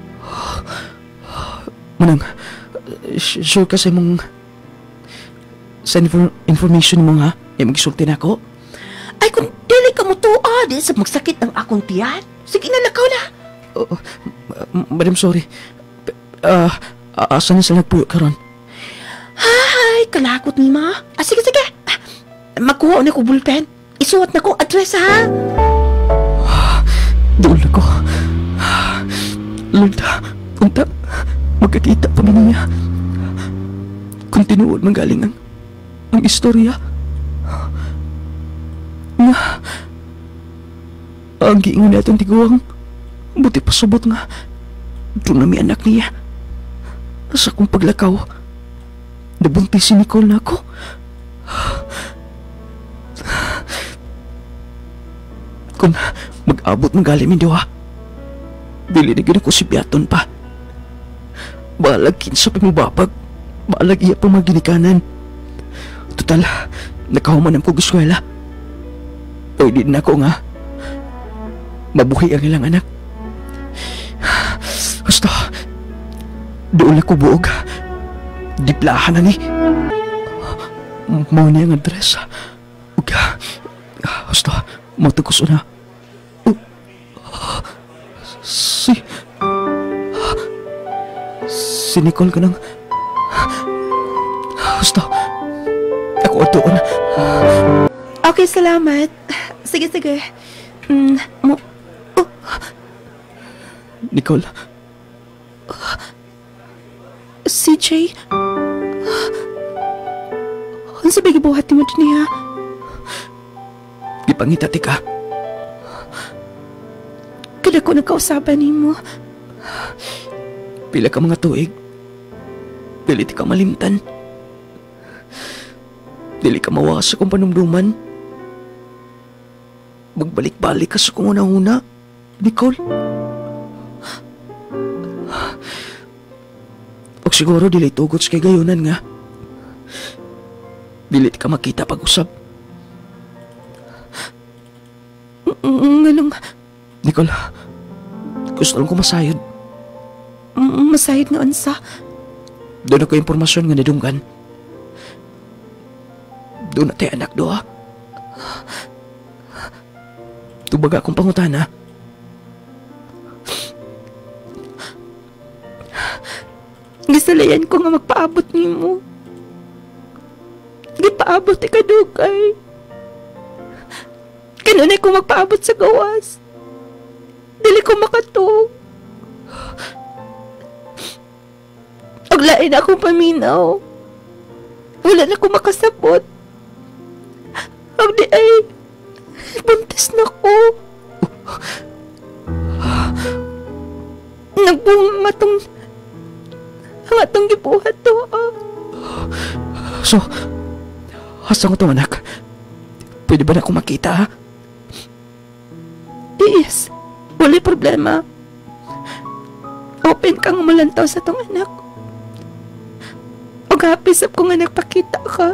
Manang, s- sure ka sa mong sa infor- information mo nga, ay magsulti na ako. Ay, kung dili ka mo tuod, eh, sa magsakit ang akong tiyan. Sige na, lakaw na. Uh, uh, madam, sorry. P- Uh, asa na sa nagpuyo karon? Ay, kalakot ni ma. Ah, sige, sige. Ah, Magkuha na ko bulpen. Isuot na ko address, ha? Doon ako. Lord, unta, magkakita pa man niya. Kung tinuod man galing ang, ang istorya. Nga, ang giingon na itong tiguang, buti pa subot nga. Doon na may anak niya. Sa kong paglakaw, nabuntis si Nicole na ako. Kung mag-abot ng galing mindawa, dili na gina ko si Biaton pa. Balag kinsa pa mababag, balag iya pa maginikanan. Total, nakahuman ang kong eskwela. Pwede na ako nga mabuhay ang ilang anak. Basta, doon ako buog. Diplahan na ni. Mao niya ang address. Uga, basta, matagos na. Si... Si Nicole ka nang... Basta, ako doon. Okay, salamat. Sige, sige. Mm, mo... Oh. Nicole. C J? Ano sabi gibuhat mo din niya? Ipangitati ka. Kada ko nagkausapan ni mo. Pila ka mga tuig. Dili ti ka malimtan. Dili ka mawas sa kong panumduman. Magbalik-balik ka sa kong una-una, Nicole. Pag siguro dili tugot sa kay gayunan nga. Dili ti ka makita pag-usap. Nganong... Nicole, gusto lang ko masayod. Masayod nga unsa? Doon ako impormasyon nga nadunggan. Doon na tayo anak doa. Tubaga akong pangutana. Gisalayan ko nga magpaabot ni mo. Gipaabot ikadugay. Kanunay ko magpaabot sa gawas. Dili ko makatog. Aglain akong paminaw. Wala na ko makasabot. Ang di ay buntis na ko. Nagbunga nga tong ang atong gibuhat to. So, hasang ko itong anak. Pwede ba na akong makita, ha? Yes. Wala problema. Open kang umulantaw sa tong anak. O kapisap ko nga nagpakita ka.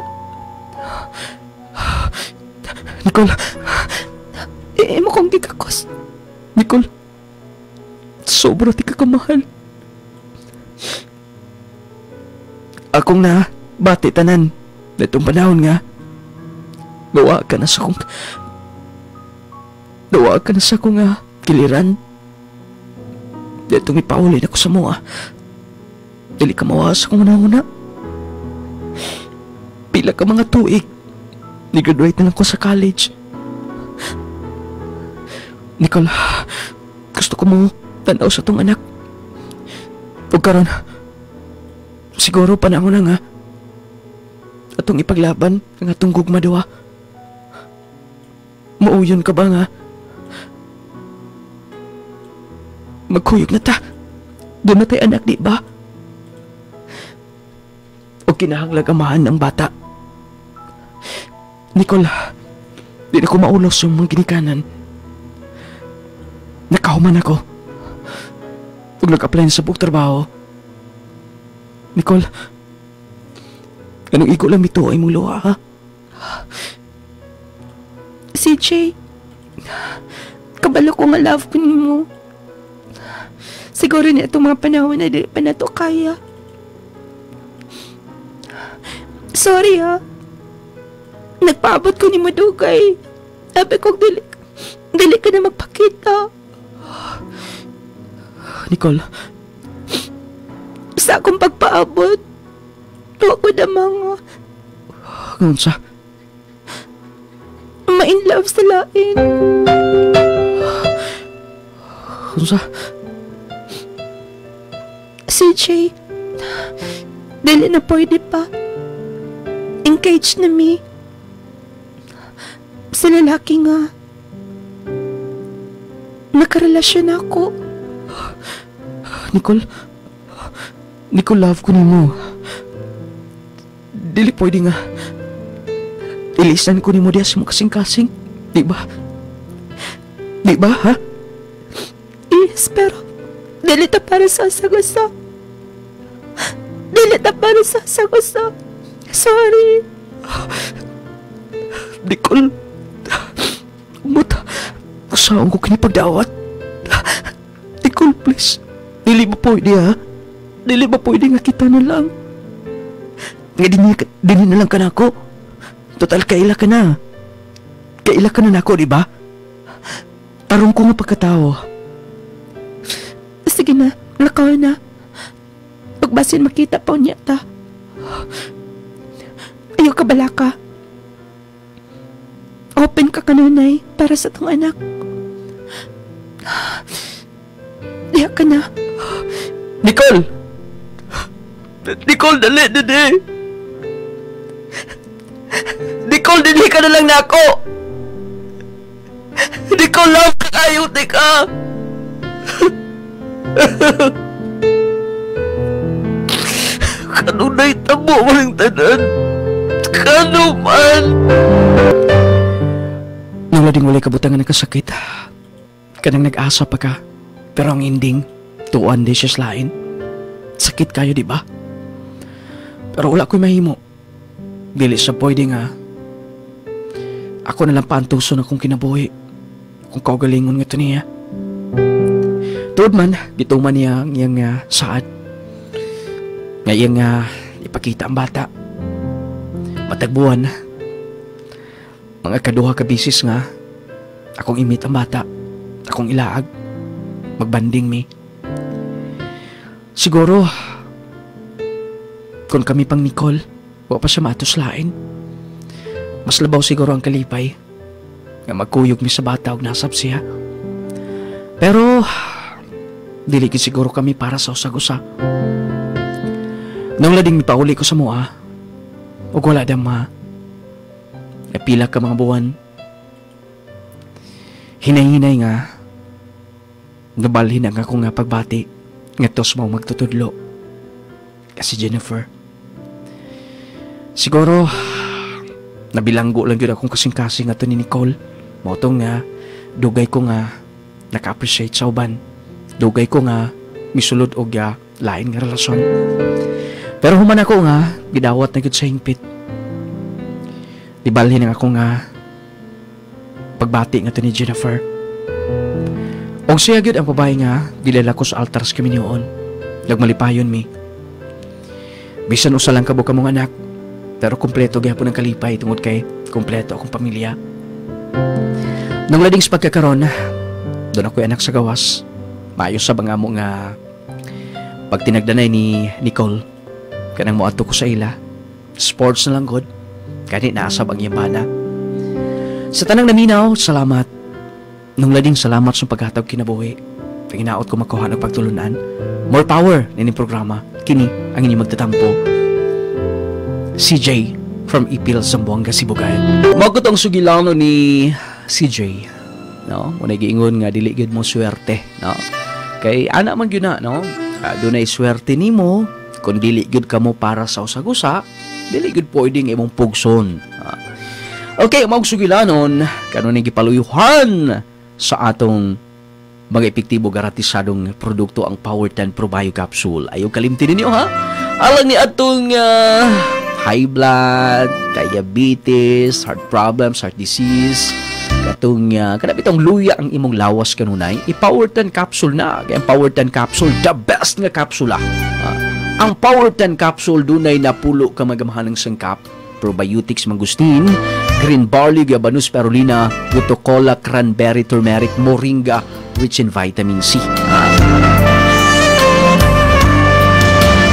Nicole. Iimo kong gigakos. Nicole. Sobra di ka kamahal. Akong na bati tanan. Natong panahon nga. Nawa ka na sa kong... Nawa ka na sa kong uh, kiliran. Datong ipaulin ako sa mga. Dili ka mawas akong una-una. Pila ka mga tuig. Ni-graduate na lang ko sa college. Nicole, gusto ko mo tanaw sa tong anak. Huwag karon. Siguro panahon na nga. Atong ipaglaban ang atong gugma dawa. Mauyon ka ba nga? Magkuyog na ta. Doon na tayo anak, di ba? O kinahanglag amahan ng bata. Nicole, di na ko maulos yung mga ginikanan. Nakahuman ako. Huwag nag-apply na sa buong trabaho. Nicole, anong igo lang ito ay mong luha, ha? C J, kabalo ko nga love ko ni mo. Siguro na itong mga panahon na di pa na to kaya. Sorry ha. Nagpaabot ko ni Madugay. Sabi ko, dili, dili ka na magpakita. Nicole. Sa akong pagpaabot, huwag ko na mga. Ngayon sa? ma-in love sa lain. Unsa? C J, dili na pwede pa. Engaged na mi. Sa lalaki nga. Nakarelasyon ako. Nicole, Nicole, love ko nimo. Dili pwede nga. Ilisan ko nimo diya sa mga kasing-kasing. Di ba? Di ba, ha? Yes, pero dili ta para sa sagusa. Dili ta para sa sagusa. Sorry. Nicole, umuta. Saan ko kinipagdawat? Nicole, please. Dili ba pwede, ha? Dili ba pwede nga kita na lang? Nga din, din na lang ka na ako. Total, kaila ka na. Kaila ka na na ako, di ba? Tarong ko nga pagkatao. Sige na, lakaw na. Pagbasin makita pa niya ta. Ayaw ka bala ka. Open ka kanunay para sa tong anak. Diya ka na. Nicole! Nicole, dali, dali! Nicole, dili ka na lang na ako! Nicole, love ka kayo, tika! Kanunay tabo mo ng tanan. Kanuman. Nung lading walay kabutangan ng kasakit, kanang nag-asa pa ka. Pero ang ending, tuwan di siya slain. Sakit kayo, di ba? Pero wala ko'y mahimo. Dili sa pwede nga. Ako na lang paantuso na kung kinabuhi. Kung kaugalingon nga ito niya. Tuod man, gituman niya ang iyang uh, saad. Nga iyang uh, ipakita ang bata. Matagbuhan. Mga kaduha ka bisis nga. Akong imit ang bata. Akong ilaag. Magbanding mi. Siguro, kung kami pang Nicole, wa pa siya matuslain. Mas labaw siguro ang kalipay. Nga magkuyog mi sa bata og nasab siya. Pero, dili gid siguro kami para sa usag-usa. Nung lading mipauli ko sa mua, ug wala dang ma. Napila ka mga buwan. Hinay-hinay nga, nabalhin ang ako nga pagbati nga tos mo magtutudlo. Kasi Jennifer, siguro, nabilanggo lang yun akong kasing-kasing nga to ni Nicole. Motong nga, dugay ko nga naka-appreciate sa uban. Dugay ko nga misulod og ya lain nga relasyon. Pero human ako nga gidawat na gyud sa hingpit. Dibalhin ang ako nga pagbati nga to ni Jennifer. Og siya gyud ang babae nga gilala ko sa altar sa kami niyoon. Nagmalipayon mi. Bisan usa lang kabuk kamong anak, pero kumpleto gyapon ang kalipay tungod kay kumpleto akong pamilya. Nang lading sa pagkakaroon, doon ako'y anak sa gawas. Maayos sa banga mo nga pag tinagdanay ni Nicole, kanang moadto ko sa ila. Sports na lang god. Kani naasab ang yamana. Sa tanang naminaw, salamat. Nung lading salamat sa paghatag kinabuhi. Panginaot ko makuha ng pagtulunan. More power nini programa. Kini ang inyong magtatampo. C J from Ipil, Zamboanga, Sibugayan. Magkutong sugilano ni C J. No? Muna giingon nga dili gid mo swerte, no? Kay ana man gyud na, no? Uh, dunay swerte nimo kun dili gid kamo para sa usag-usa, dili gid pwedeng imong pugson. Uh, okay, mao sugilanon kanon gipaluyuhan sa atong mga epektibo garantisadong produkto ang Power ten Probio Capsule. Ayaw kalimtin ninyo, ha? Alang ni atong uh, high blood, diabetes, heart problems, heart disease, katong uh, kanap itong luya ang imong lawas kanunay, i-Power ten Capsule na. Kaya ang Power ten Capsule, the best nga kapsula. Uh, ang Power ten Capsule dunay napulo ka magamahanang sangkap, probiotics mangustin, green barley, gabanus spirulina, gutocola, cranberry, turmeric, moringa, rich in vitamin C. Uh, ang Power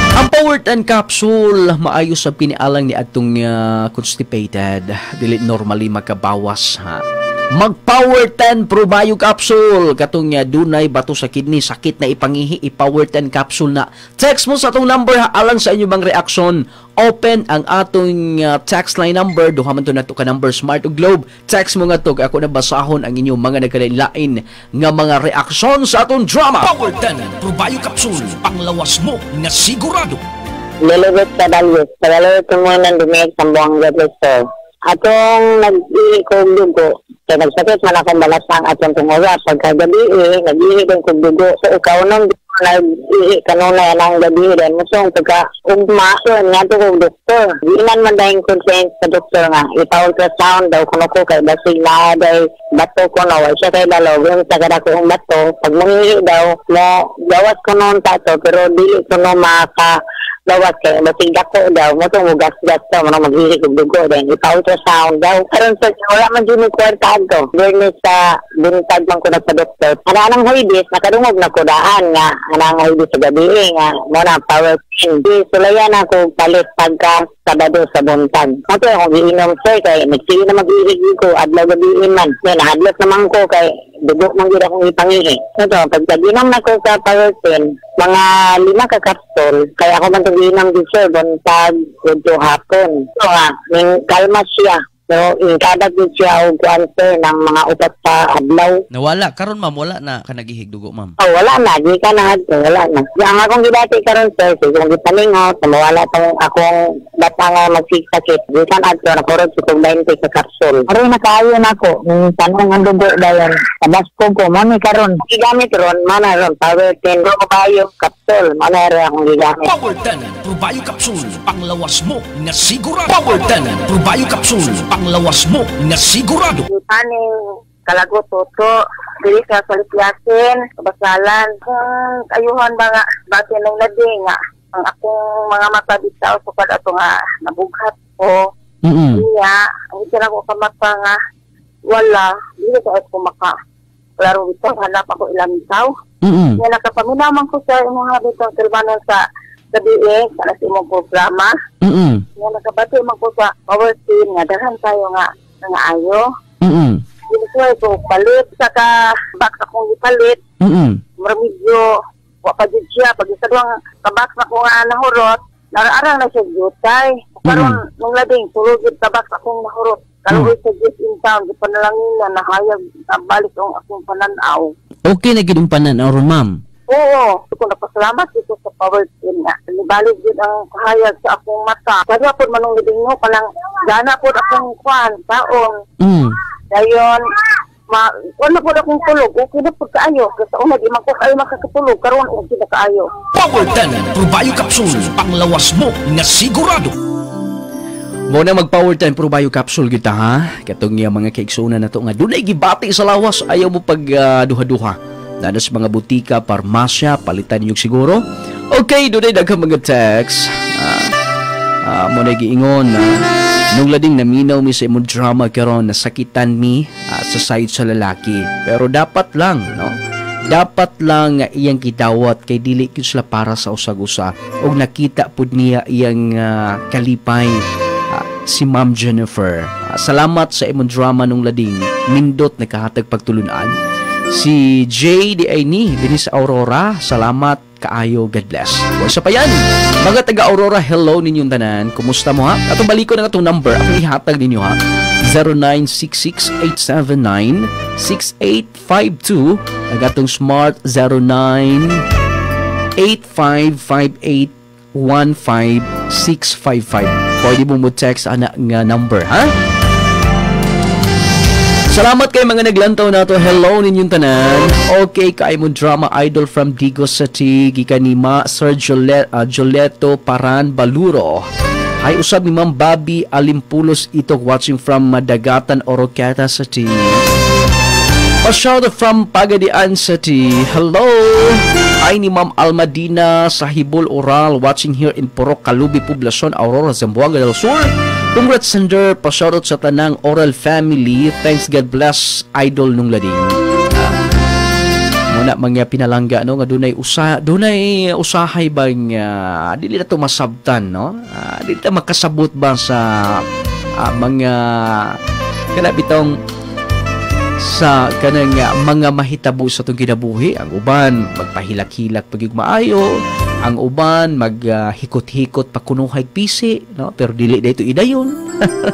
Power ten capsule maayo sa pinialang ni atong uh, constipated, dili normally makabawas ha. Mag Power ten Probio capsule katong uh, dunay bato sa kidney, sakit na ipangihi, i-Power ten capsule na. Text mo sa atong number ha, alang sa inyo bang reaksyon. Open ang atong uh, text line number, duha man to nato ka number Smart o Globe. Text mo nga to, ako na basahon ang inyong mga nagkalain-lain nga mga reaksyon sa atong drama. Power ten Probio capsule, panglawas mo nga sigurado. Lilibit sa dalyos, pagalawit ko muna dumig sa buwang gatlisto. Atong nag-ihi kong dugo, kaya nagsakit man akong balasang atong tungoga. Pagkagabi eh, nag-ihi din kong dugo. So, ikaw nung nag-ihi kanunay ng gabi din. Masong pagka-ugma, so, nga ito kong doktor. Ginan man dahil consent sa doktor nga. Ipa-ultrasound daw kuno ko kay basig na dahil bato ko na. Wala siya kay dalaw. Yung sagada ko yung bato. Pag mangihi daw, mo gawas ko noon tato. Pero dili ko no maka lawas kay basig dako daw. Matong mugas-gas daw. Manong mag-ihi kong dugo. Then ipa-ultrasound daw. Karon sa wala man dyan yung kwarta ko. Bernis sa buntag man ko na sa doktor. Ana anang hoibis, nakadungog na ko daan nga. Anang hoibis sa gabi nga. Muna power ten. Di sulayan ako palit pagka Sabado sa buntag. Ito akong giinom sir kay nagsige na mag-ihig ko. Adlaw gabi man. Then hadlot naman ko kay dugo man gid akong ipangihi. Ito, pagkaginom na ko sa power ten, mga lima ka kapsul. Kaya ako man itong giinom din sir, buntag, udto hapon. So nga, ning kalma siya. So, ingkadag din siya o cancer ng mga upat sa adlaw. Nawala. Karon ma'am, wala na ka nagihig dugo ma'am. Oh, wala na. Di ka na. Wala na. Ang akong gidati karon sir, so, kung gipaningot, mawala tong akong bata nga magsiksakit. Di ka na ito, nakurot si kong twenty sa kapsul. Karoon na kaayo na ako. Yung tanong ang dugo dayon. Tabas ko ko, mami karon. Gigamit ron, mana ron. Power ten, ro kabayo, kapsul. Mana ron akong gigamit. Power ten Probio capsule, panglawas mo nga sigurado. Power ten Probio capsule, panglawas mo nga sigurado. Paning kalagot toto, dili ka salipiasin, kabasalan, kung ayuhan ba nga, batin ng lading nga, ang akong mga mata bitaw so kad ato nga nabughat ko. Mm-hmm. Iya, ang isa na ko kamata nga, wala, dili ka ako maka, klaro bitaw, hanap ako ilang bitaw. Mm-hmm. Nga nakapaminaman ko sa imong habit ng silbanan sa gabi eh, sa imong programa. Mm-hmm. Nga nakabati man ko sa power team, nga dahan tayo nga, nga ayo. Mm-hmm. Ginusuay ko palit sa ka box akong ipalit. Mm-hmm. Maramidyo wa pa jud siya pag isa duang ka box na ko nga nahurot, nara-arang na siya jutay. Karon Mm-hmm. nung lading tulog ka box akong nahurot. Karon mm-hmm. sa just in town di panalangin na nahayag balik ang akong pananaw. Okay na gid ang pananaw ron ma'am. Oo, ko napasalamat dito sa power team nga. Nibalik din ang kahayag sa akong mata. Kaya po manong libing mo, palang gana po akong kwan, taon. Mm. Dayon, ma, wala po akong tulog. Okay na po kaayo. Kasi una, di man ko kayo makakatulog. Karoon, okay na kaayo. Power ten Probio capsule, panglawas mo nga sigurado. Mo na mag-Power ten Probio capsule kita ha. Katong nga mga kaiksuna na to nga dunay gibati sa lawas, ayaw mo pag uh, duha-duha. Nana sa mga butika, parmasya, palitan niyo siguro. Okay, doon ay daghang mga text. Ah, ah, mo na giingon na nung lading naminaw mi sa imong drama karon nasakitan mi ah, sa side sa lalaki. Pero dapat lang, no? Dapat lang nga iyang gidawat kay dili gyud sila para sa usag-usa og nakita pud niya iyang uh, kalipay uh, si Ma'am Jennifer. Uh, salamat sa imong drama nung lading nindot nakahatag pagtulunan. Si J D I ni Denise Aurora, salamat kaayo, God bless. Wala sa pa yan, mga taga Aurora, hello ninyong tanan, kumusta mo ha? Atong baliko na itong number, ako ihatag ninyo ha, zero nine six six eight seven nine six eight five two, agatong smart zero nine eight five five eight one five six five five. Pwede mo mo text ana nga number ha? Salamat kay mga naglantaw na to. Hello ninyong tanan. Okay, kay mo drama idol from Digo City. Gikan ni Ma Sir Jolet, uh, Joleto Paran Baluro. Hi, usab ni Ma'am Bobby Alimpulos itok watching from Madagatan, Oroquieta City. A shout out from Pagadian City. Hello. Hi ni Ma'am Almadina sa Hibol Oral watching here in Purok Kalubi Poblacion, Aurora, Zamboanga del Sur. Congrats sender, pa-shoutout sa tanang Oral family. Thanks, God bless, idol nung lading. Uh, muna mga pinalangga no nga dunay usa dunay usahay bang uh, dili na to masabtan no uh, dili ta makasabot ba sa uh, mga kana bitong sa kanang uh, mga mahitabo sa itong kinabuhi. Ang uban magpahilak-hilak pagig maayo, ang uban maghikot-hikot uh, pakunuhay pisi no pero dili dayto idayon.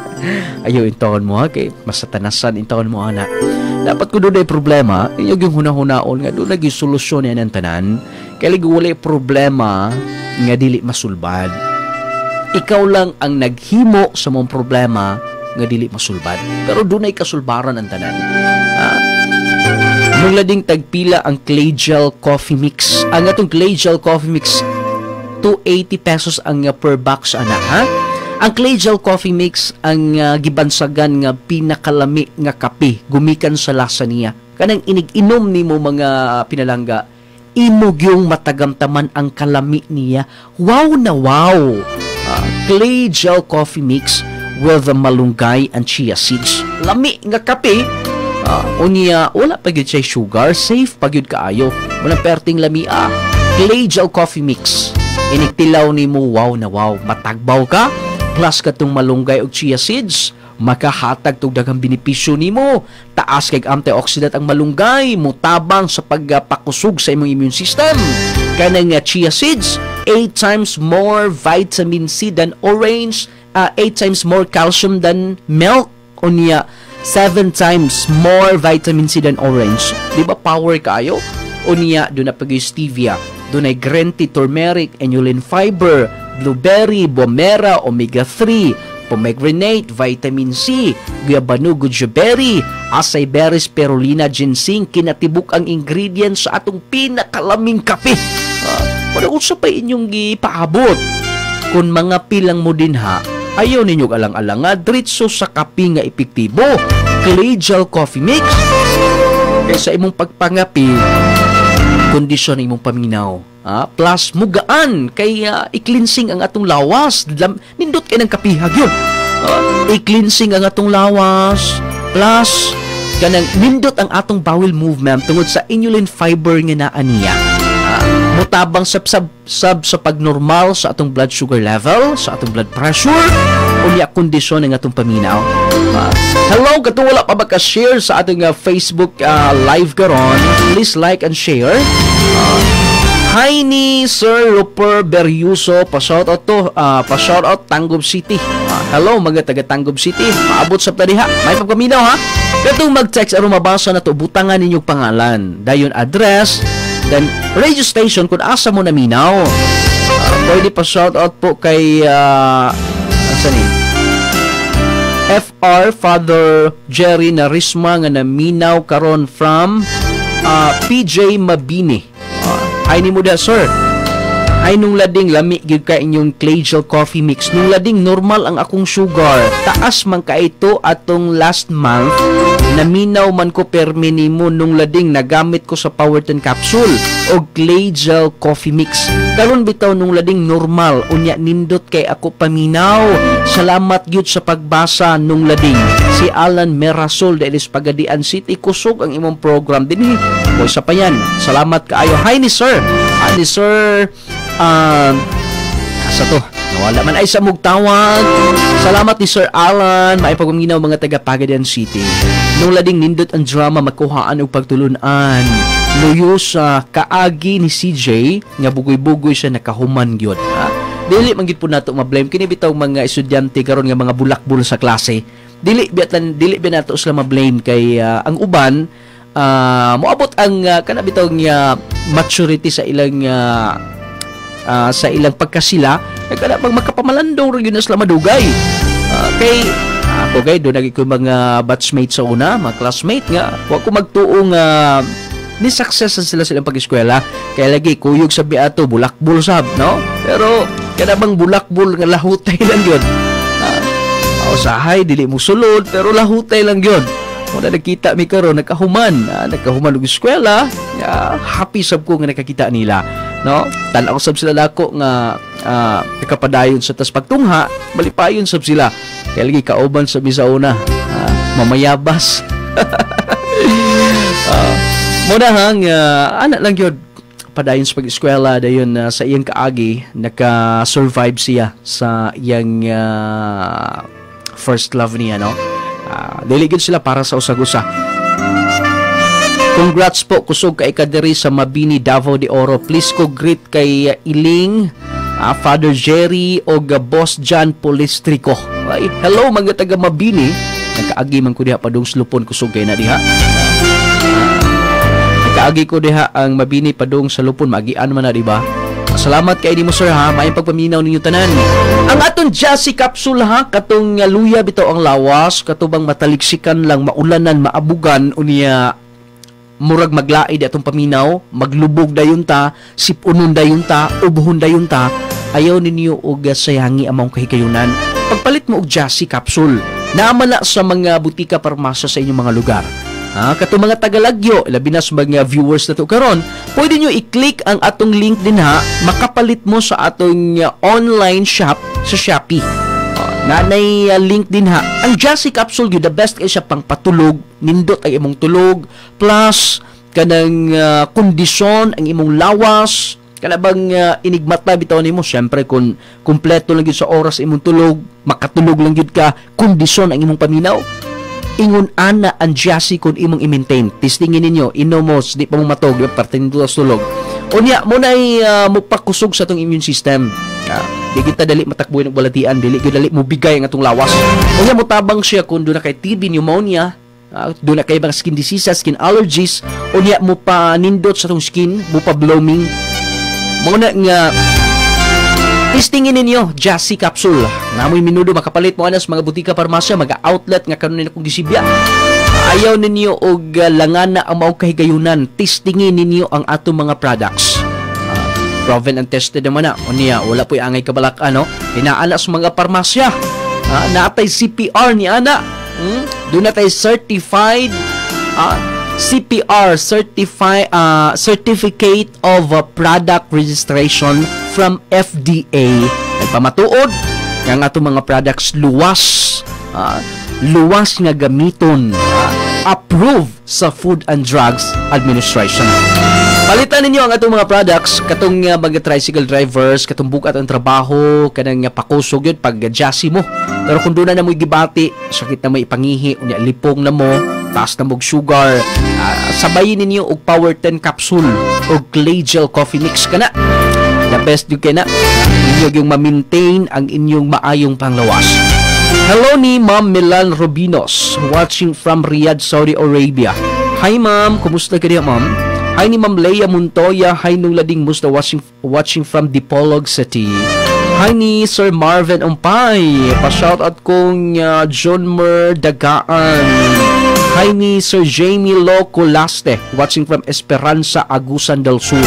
Ayo intawon mo ha kay masatanasan intawon mo ana. Dapat ko doon ay problema, inyong yung hunahunahon nga doon naging solusyon yan ang tanan. Kaya wala problema nga dili masulbad. Ikaw lang ang naghimo sa mong problema nga dili masulbad. Pero doon ay kasulbaran ang tanan. Ah, nung lading tagpila ang Clay Gel Coffee Mix. Ang atong Clay Gel Coffee Mix, two hundred eighty pesos ang uh, per box, ana ha? Ang Clay Gel Coffee Mix ang uh, gibansagan nga pinakalami nga kape gumikan sa lasa niya. Kanang inig-inom nimo mga pinalangga, imog yung matagamtaman ang kalami niya. Wow na wow! Uh, Clay Gel Coffee Mix with the malunggay and chia seeds. Lami nga kape. Uh, unya, wala pa gyud siya sugar, safe pa gyud kaayo. Walang perting lami ah. Clay Gel Coffee Mix. Inigtilaw nimo, wow na wow. Matagbaw ka? Plus katong malunggay og chia seeds, makahatag tog daghang benepisyo nimo. Taas kay antioxidant ang malunggay, mutabang sa pagpakusog sa imong immune system. Kanang uh, chia seeds, eight times more vitamin C than orange, uh, eight times more calcium than milk. Unya, seven times more vitamin C than orange. Di ba power kayo? Unya, doon na pag stevia, doon ay green tea, turmeric, inulin fiber, blueberry, bomera, omega three, pomegranate, vitamin C, guayabano, goji asay berries, spirulina, ginseng, kinatibuk ang ingredients sa atong pinakalaming kape. Uh, Wala usa pa inyong gipaabot. Kung mga pilang mo din ha, ayaw ninyong alang-alang nga, diretso sa kape nga epektibo. Clay Gel Coffee Mix. Kaya sa imong pagpangapi, kondisyon imong paminaw. Ah, plus mugaan kay uh, i-cleansing ang atong lawas. Nindot kay ng kapihag yun. Uh, i-cleansing ang atong lawas. Plus kanang nindot ang atong bowel movement tungod sa inulin fiber nga naa niya. Uh, mutabang sab, sab, sab sa pagnormal sa atong blood sugar level, sa atong blood pressure, unya kondisyon ng atong paminaw. Uh, hello, katong wala pa ba ka-share sa ating uh, Facebook uh, live karon? Please like and share. Uh, Hi ni Sir Ruper Beryuso, pa-shoutout to, uh, pa-shoutout Tanggob City. Uh, hello mga taga Tanggob City, maabot sa tadiha, may pagkaminaw ha. Katong mag-text aron mabasa na to, butangan ninyong pangalan, dayon address, then radio station kung asa mo naminaw. Uh, pwede pa-shoutout po kay, uh, asa ni? F R Father Jerry Narisma nga naminaw karon from uh, P J Mabini. Ay ni mo da, sir. Ay nung lading lami gyud ka inyong Clay Gel Coffee Mix. Nung lading normal ang akong sugar. Taas man ka ito atong last month. Naminaw man ko permi nimo nung lading nagamit ko sa Power ten capsule o Clay Gel Coffee Mix. Karon bitaw nung lading normal. Unya nindot kay ako paminaw. Salamat gyud sa pagbasa nung lading. Si Alan Merasol dahil is Pagadian City, kusog ang imong program dinhi. O isa pa yan. Salamat kaayo. Hi ni sir. Hi ni sir. Um, asa to? Nawala man ay sa mugtawag. Salamat ni Sir Alan. Maipaguminaw mga taga Pagadian City. Nung lading nindot ang drama makuhaan og pagtulunan. Luyo sa kaagi ni C J nga bugoy-bugoy siya nakahuman gyud. Ha? Dili man gid po nato ma-blame kini bitaw mga estudyante karon nga mga bulakbol sa klase. Dili biatan dili ba nato sila ma-blame kay uh, ang uban uh, moabot ang uh, kana bitaw nga maturity sa ilang uh, uh, sa ilang pagkasila kay kada pag makapamalandong ra gyud na sila madugay. Uh, kay ako uh, gay do nagi ko mga batchmate sa una, mga classmate nga wa ko magtuong uh, ni success sila silang pag-eskwela kay lagi kuyog sa biato bulakbol sab no pero kada bang bulakbol nga lahutay lang yun. Uh, usahay dili mo sulod pero lahutay lang yun. Kung na nakita mi karon nakahuman, uh, nakahuman og eskwela, uh, happy sab ko nga nakakita nila, no? Tan-aw sab sila dako nga uh, nakapadayon sa tas pagtungha, malipayon sab sila. Kaya lagi kauban sa bisauna, uh, mamayabas. uh, Muna hang, uh, anak lang yun, padayon sa pag-eskwela, dayon uh, sa iyang kaagi, naka-survive siya sa iyang uh, first love niya, no? Uh, Diligid sila para sa usag-usa. Congrats po, kusog kay kadiri sa Mabini, Davao de Oro. Please ko greet kay uh, Iling, uh, Father Jerry, o uh, Boss John Polistrico. Ay, hello mga taga Mabini. Nagkaagi man ko diha padung slupon kusog kay na diha. Kaagi ko diha ang Mabini padung sa lupon, magian man na, diba? Salamat kay di mo sir ha, may pagpaminaw ninyo tanan. Ang aton Jassy Capsule ha, katong uh, luya bitaw ang lawas, katubang mataliksikan lang, maulanan, maabugan, unya murag maglaid atong paminaw, maglubog dayon ta, sipunon dayon ta, ubuhon dayon ta, ayaw ninyo og sayangi among kahigayunan. Pagpalit mo og Jassy Capsule, naamana sa mga butika parmasa sa inyong mga lugar. Ah, kato mga tagalagyo, labi na sa mga viewers na to karon, pwede nyo i-click ang atong link din ha, makapalit mo sa atong uh, online shop sa Shopee. Uh, nanay uh, link din ha. Ang Jassy Capsule yun, the best kay siya pang patulog, nindot ang imong tulog, plus kanang uh, kondisyon ang imong lawas, kanabang uh, inigmata bitaw nimo, syempre kung kumpleto lang yun sa oras imong tulog, makatulog lang yun ka, kondisyon ang imong paminaw, ingon ana ang Jassy kung imong i-maintain. Testingin ninyo, inomos, di pa mo matog, parte nito sa tulog. Unya, muna ay uh, mupakusog sa itong immune system. Uh, di kita dali matakbuhin ng balatian, dili kita dali mubigay ang atong lawas. Unya, mutabang siya kung doon na kay T B, pneumonia, uh, doon na kay mga skin diseases, skin allergies, unya, mo pa nindot sa itong skin, mo pa blooming. Muna nga, testingin ninyo, Jassy Capsule. Namoy minudo, makapalit mo anas mga butika parmasya, mga outlet nga kanunin akong gisibya. Ayaw ninyo og uh, langana ang maong kahigayunan. Testingin ninyo ang atong mga products. Uh, proven and tested naman na. O niya, wala po'y angay kabalak, ano? Inaana sa mga parmasya. Uh, naatay C P R ni ana. Hmm? Doon natay certified uh, C P R, certified, uh, Certificate of uh, Product Registration from F D A. Nagpamatuod nga nga itong mga products luwas, uh, luwas nga gamiton, uh, approved sa Food and Drugs Administration. Palitan ninyo ang atong mga products, katong uh, mga tricycle drivers, katong bukat ang trabaho, kanang uh, pakusog yun pag uh, Jassy mo. Pero kung doon na na mo'y gibati, sakit na may ipangihi, unya lipong na mo, taas na mog sugar, uh, sabayin ninyo og Power ten Capsule o Clay Gel Coffee Mix ka na. The best you can na. Inyo yung ma-maintain ang inyong maayong panglawas. Hello ni Ma'am Milan Robinos, watching from Riyadh, Saudi Arabia. Hi ma'am, kumusta ka niya ma'am? Hi ni Ma'am Leia Montoya, hi nung lading musta watching, watching from Dipolog City. Hi ni Sir Marvin Umpay, pa-shoutout kong uh, John Mer Dagaan. Hi ni Sir Jamie Loco Laste, watching from Esperanza, Agusan del Sur.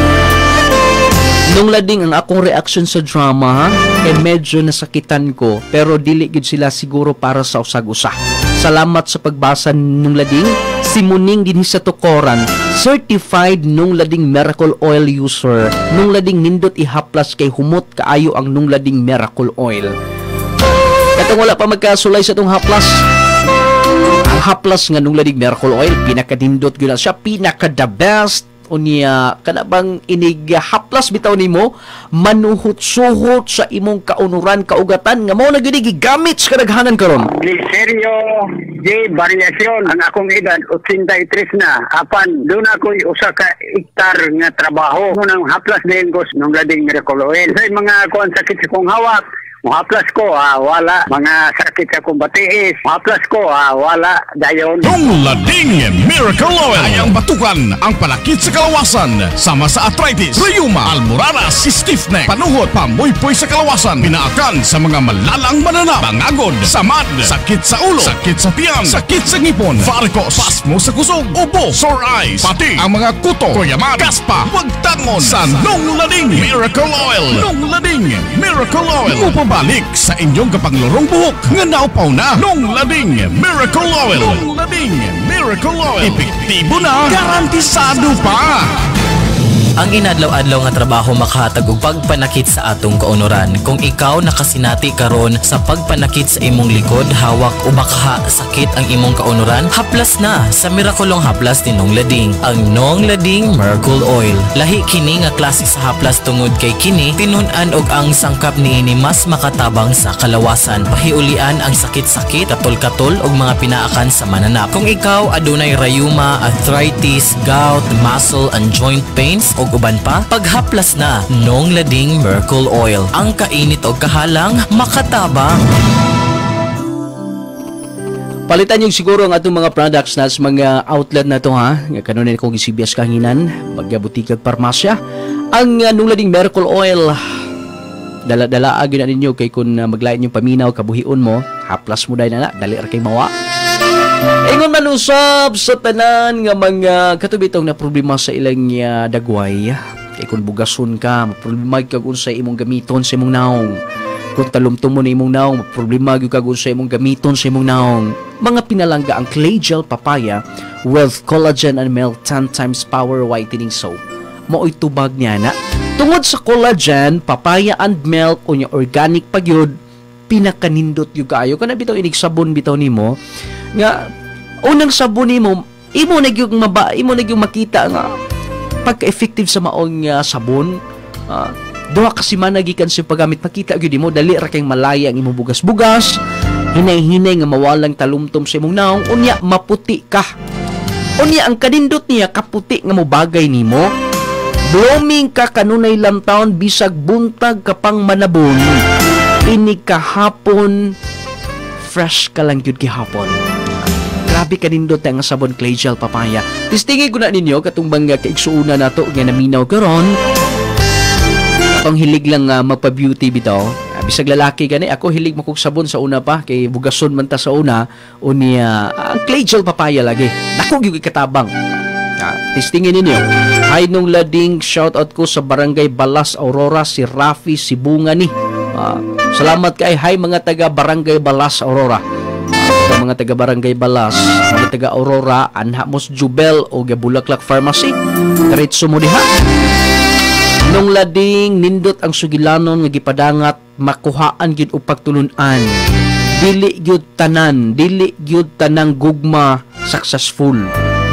Nung lading ang akong reaction sa drama, eh medyo nasakitan ko, pero dili gid sila siguro para sa usag-usa. Salamat sa pagbasa nung lading. Si Muning din sa Tukoran, certified nung lading miracle oil user. Nung lading nindot ihaplas kay humot kaayo ang nung lading miracle oil. Katong wala pa magkasulay sa tong haplas. Ang haplas nga nung lading miracle oil, pinakadindot gyud siya, pinaka the best. Unya kanabang inig haplas bitaw nimo manuhot-suhot sa imong kaunuran kaugatan nga mao na gyud gigamit sa kadaghanan karon. Ni Sergio J Variacion, ang akong edad eighty-three na. Apan doon ako usa ka hektar nga trabaho nang haplas din ko nung lading miracle oil. Sa mga kuan sakit sa kong hawak, mahaplas ko, ah, wala. Mga sakit sa kong batiis, mahaplas ko, ah, wala. Dayon. Nung lading Miracle Oil ay ang batukan, ang palakit sa kalawasan, sama sa arthritis, rheuma, almoraras, stiffneck, panuhot, pamuypoy sa kalawasan, pinaakan sa mga malalang mananap, bangagod, samad, sakit sa ulo, sakit sa tiyan, sakit sa ngipon, varicose, pasmo sa kusog, ubo, sore eyes, pati ang mga kuto, kuyaman, kaspa, huwag tangon sa Nung Lading Miracle Oil. Nung Lading Miracle Oil. Balik sa inyong kapanglorong buhok nga naupaw na. Nung Lading Miracle Oil. Nung Lading Miracle Oil. Epektibo na, garantisado pa. Ang inadlaw-adlaw nga trabaho makahatag og pagpanakit sa atong kaunoran. Kung ikaw nakasinati karon sa pagpanakit sa imong likod, hawak o baka sakit ang imong kaunoran, haplas na sa mirakulong haplas ni Nong Lading, ang Nong Lading Miracle Oil. Lahi kini nga klase sa haplas tungod kay kini tinun-an og ang sangkap niini mas makatabang sa kalawasan. Pahiulian ang sakit-sakit, katol-katol og mga pinaakan sa mananap. Kung ikaw adunay rayuma, arthritis, gout, muscle and joint pains o uban pa, paghaplas na Nong Lading Miracle Oil. Ang kainit o kahalang makatabang. Palitan yung siguro ang atong mga products na sa mga outlet na to ha. Nga kanunin kong isibiyas kahinan, magyabutik at parmasya. Ang uh, Nong Lading Miracle Oil, dala-dala agin na ninyo kay kung uh, maglain yung paminaw, kabuhion mo, haplas mo dahil na, dali ra kay mawa. Ingon man usab sa tanan nga mga katubitong na problema sa ilang uh, dagway. Kay kung bugason ka, problema kag unsa imong gamiton sa imong naong. Kung talumtom mo na imong naong, problema gyud kag unsa imong gamiton sa imong naong. Mga pinalangga ang Clay Gel Papaya with collagen and milk ten times power whitening soap. Mao'y tubag niya na. Tungod sa collagen, papaya and milk o yung organic pagyod, pinakanindot yung kaayo. Kana bitaw inig sabon bitaw nimo nga unang sabon nimo imo na yung maba imo na yung makita nga pagka-effective sa maong uh, sabon. Uh, duha kasi man nagikan sa paggamit makita gyud mo dali ra kay malaya ang imong bugas-bugas, hinay-hinay nga mawalang talumtom sa imong naong, unya maputi ka. Unya ang kanindot niya kaputi nga mobagay nimo. Blooming ka kanunay lamtaon bisag buntag kapang manabon. Ini kahapon fresh ka lang yun gihapon. Grabe kanindot ang sabon Clay Gel Papaya. Tistingi ko na ninyo katong bang kaigsuuna na to nga naminaw karon. Atong hilig lang uh, magpa-beauty bitaw. Uh, bisag lalaki gani ako hilig makog sabon sa una pa kay bugason man ta sa una unya uh, ang Clay Gel Papaya lagi. Dako gyud katabang. Ah, testingin ninyo. Hi Nong Lading, shout out ko sa Barangay Balas, Aurora, si Rafi, si Bunga ni. Ah, salamat kay hi mga taga Barangay Balas, Aurora. Ah, mga taga Barangay Balas, mga taga Aurora, anha mos Jubel o Gabulaklak Pharmacy. Diretso mo diha. Nong Lading, nindot ang sugilanon nga gipadangat, makuhaan gyud og pagtulunan. Dili gyud tanan, dili gyud tanang gugma successful.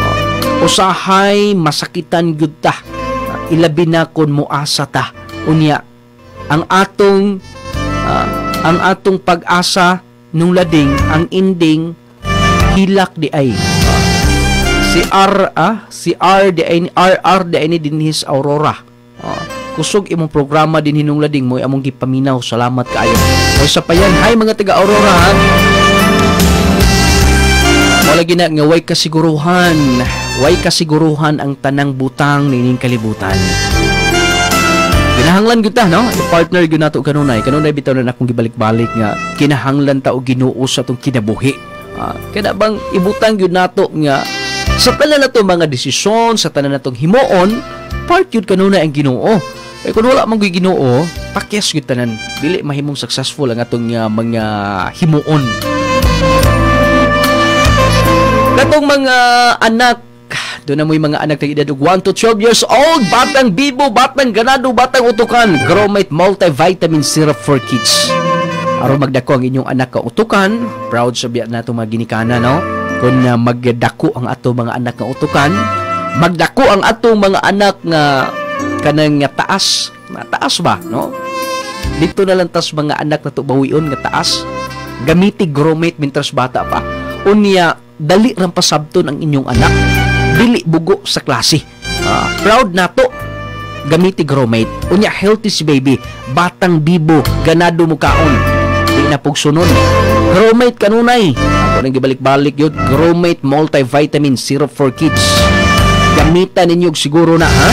Usahay masakitan gyud ta, ilabi na kon moasa ta. Unya ang atong uh, ang atong pag-asa Nong Lading, ang ending hilak di ay uh, si R ah si R di ay R R di ay ni dinhis Aurora. Uh, kusog imong programa din Nong Lading mo among gipaminaw. Salamat kaayo. O sa payan, hi mga taga Aurora ha. Wala gina nga way kasiguruhan, way kasiguruhan ang tanang butang nining kalibutan. Kinahanglan gyud ta no, i-partner gyud nato kanunay. Kanunay bitaw na akong gibalik-balik nga kinahanglan ta og Ginoo sa atong kinabuhi. Ah, kada bang ibutang gyud nato nga sa tanan nato mga desisyon, sa tanan natong himuon, part gyud kanunay ang Ginoo. Eh kung wala man gyud Ginoo, pakyas gyud tanan. Dili mahimong successful ang atong uh, mga himuon. Katong mga anak, doon na mo yung mga anak na edad one to twelve years old, batang bibo, batang ganado, batang utukan, Gromate Multivitamin Syrup for Kids. Aron magdako ang inyong anak ka utukan, proud sabihan na itong mga ginikana, no? Kung uh, magdako ang atong mga anak nga utukan, magdako ang atong mga anak nga kanang nga taas, na taas ba, no? Dito na lang tas mga anak na to bawion nga taas, gamiti Gromate mintras bata pa. Unya, dali ram pasabton ang inyong anak, dili bugo sa klase. Uh, proud nato gamiti Gromate. Unya healthy si baby, batang bibo, ganado mo kaon. Di na pug sunod. Gromate kanunay. Ako nang gibalik-balik yun. Gromate Multivitamin Syrup for Kids. Gamitan ninyo siguro na ha.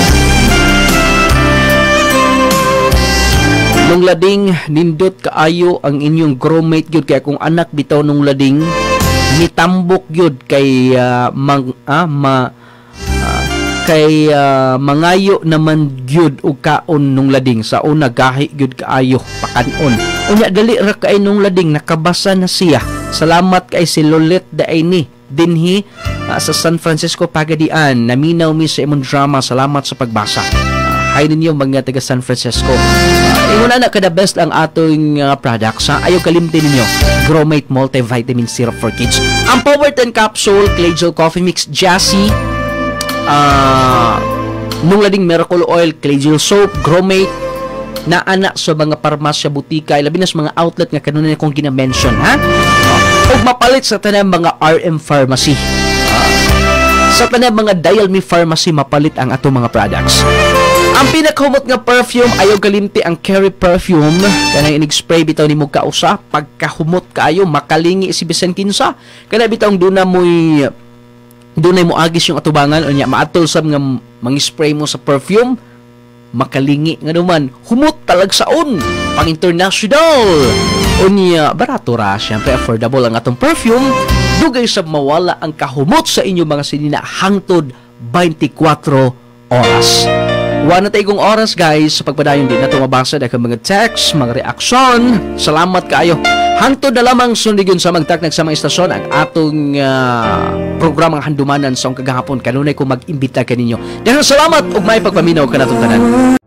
Nong Lading, nindot kaayo ang inyong Gromate gyud kay akong anak bitaw Nong Lading. Nitambok yun kay uh, mang, ah, ma, uh, kay uh, mangayo naman gyud og kaon Nong Lading sa una gahi gyud kaayo pakanon. Unya dali ra kay Nong Lading nakabasa na siya. Salamat kay si Lolet Daini dinhi uh, sa San Francisco Pagadian. Naminaw mi sa imong drama. Salamat sa pagbasa. Hi ninyo mga taga San Francisco. Uh, ingon na kada best ang atong uh, products ha. Ayaw kalimtin ninyo. Growmate multivitamin syrup for kids. Ang Power ten capsule, Clay Gel Coffee Mix, Jassy, uh, nung lading Miracle Oil, Clay Gel Soap, Growmate, na anak sa mga parmasya, butika, labi na sa mga outlet nga kanuna kong gina-mention, ha? Uh, o mapalit sa tanang mga R M Pharmacy. Uh, sa tanang mga Dial Me Pharmacy, mapalit ang ato mga products. Ang pinakahumot nga perfume, ayaw kalimti ang Kerry Perfume. Kanang inig-spray bitaw ni mo kausa. Pagkahumot kaayo, makalingi si Bisen Kinsa. Kana bitaw duna mo'y dunay mo agis yung atubangan. O niya, maatol sa mga mang-spray mo sa perfume. Makalingi nga naman, humot talag saon, pang international. O niya, barato ra, syempre affordable ang atong perfume. Dugay sa mawala ang kahumot sa inyo mga sinina hangtod twenty-four oras. Wala na tayong oras guys sa pagpadayon din na tumabasa na mga text, mga reaksyon. Salamat kaayo. Hangtod na lamang sundigon sa magtaknag sa mga istasyon ang atong uh, programang handumanan sa kagahapon. Kanunay ko mag-imbita kaninyo. Dahil salamat ug may pagpaminaw kanatong tanan.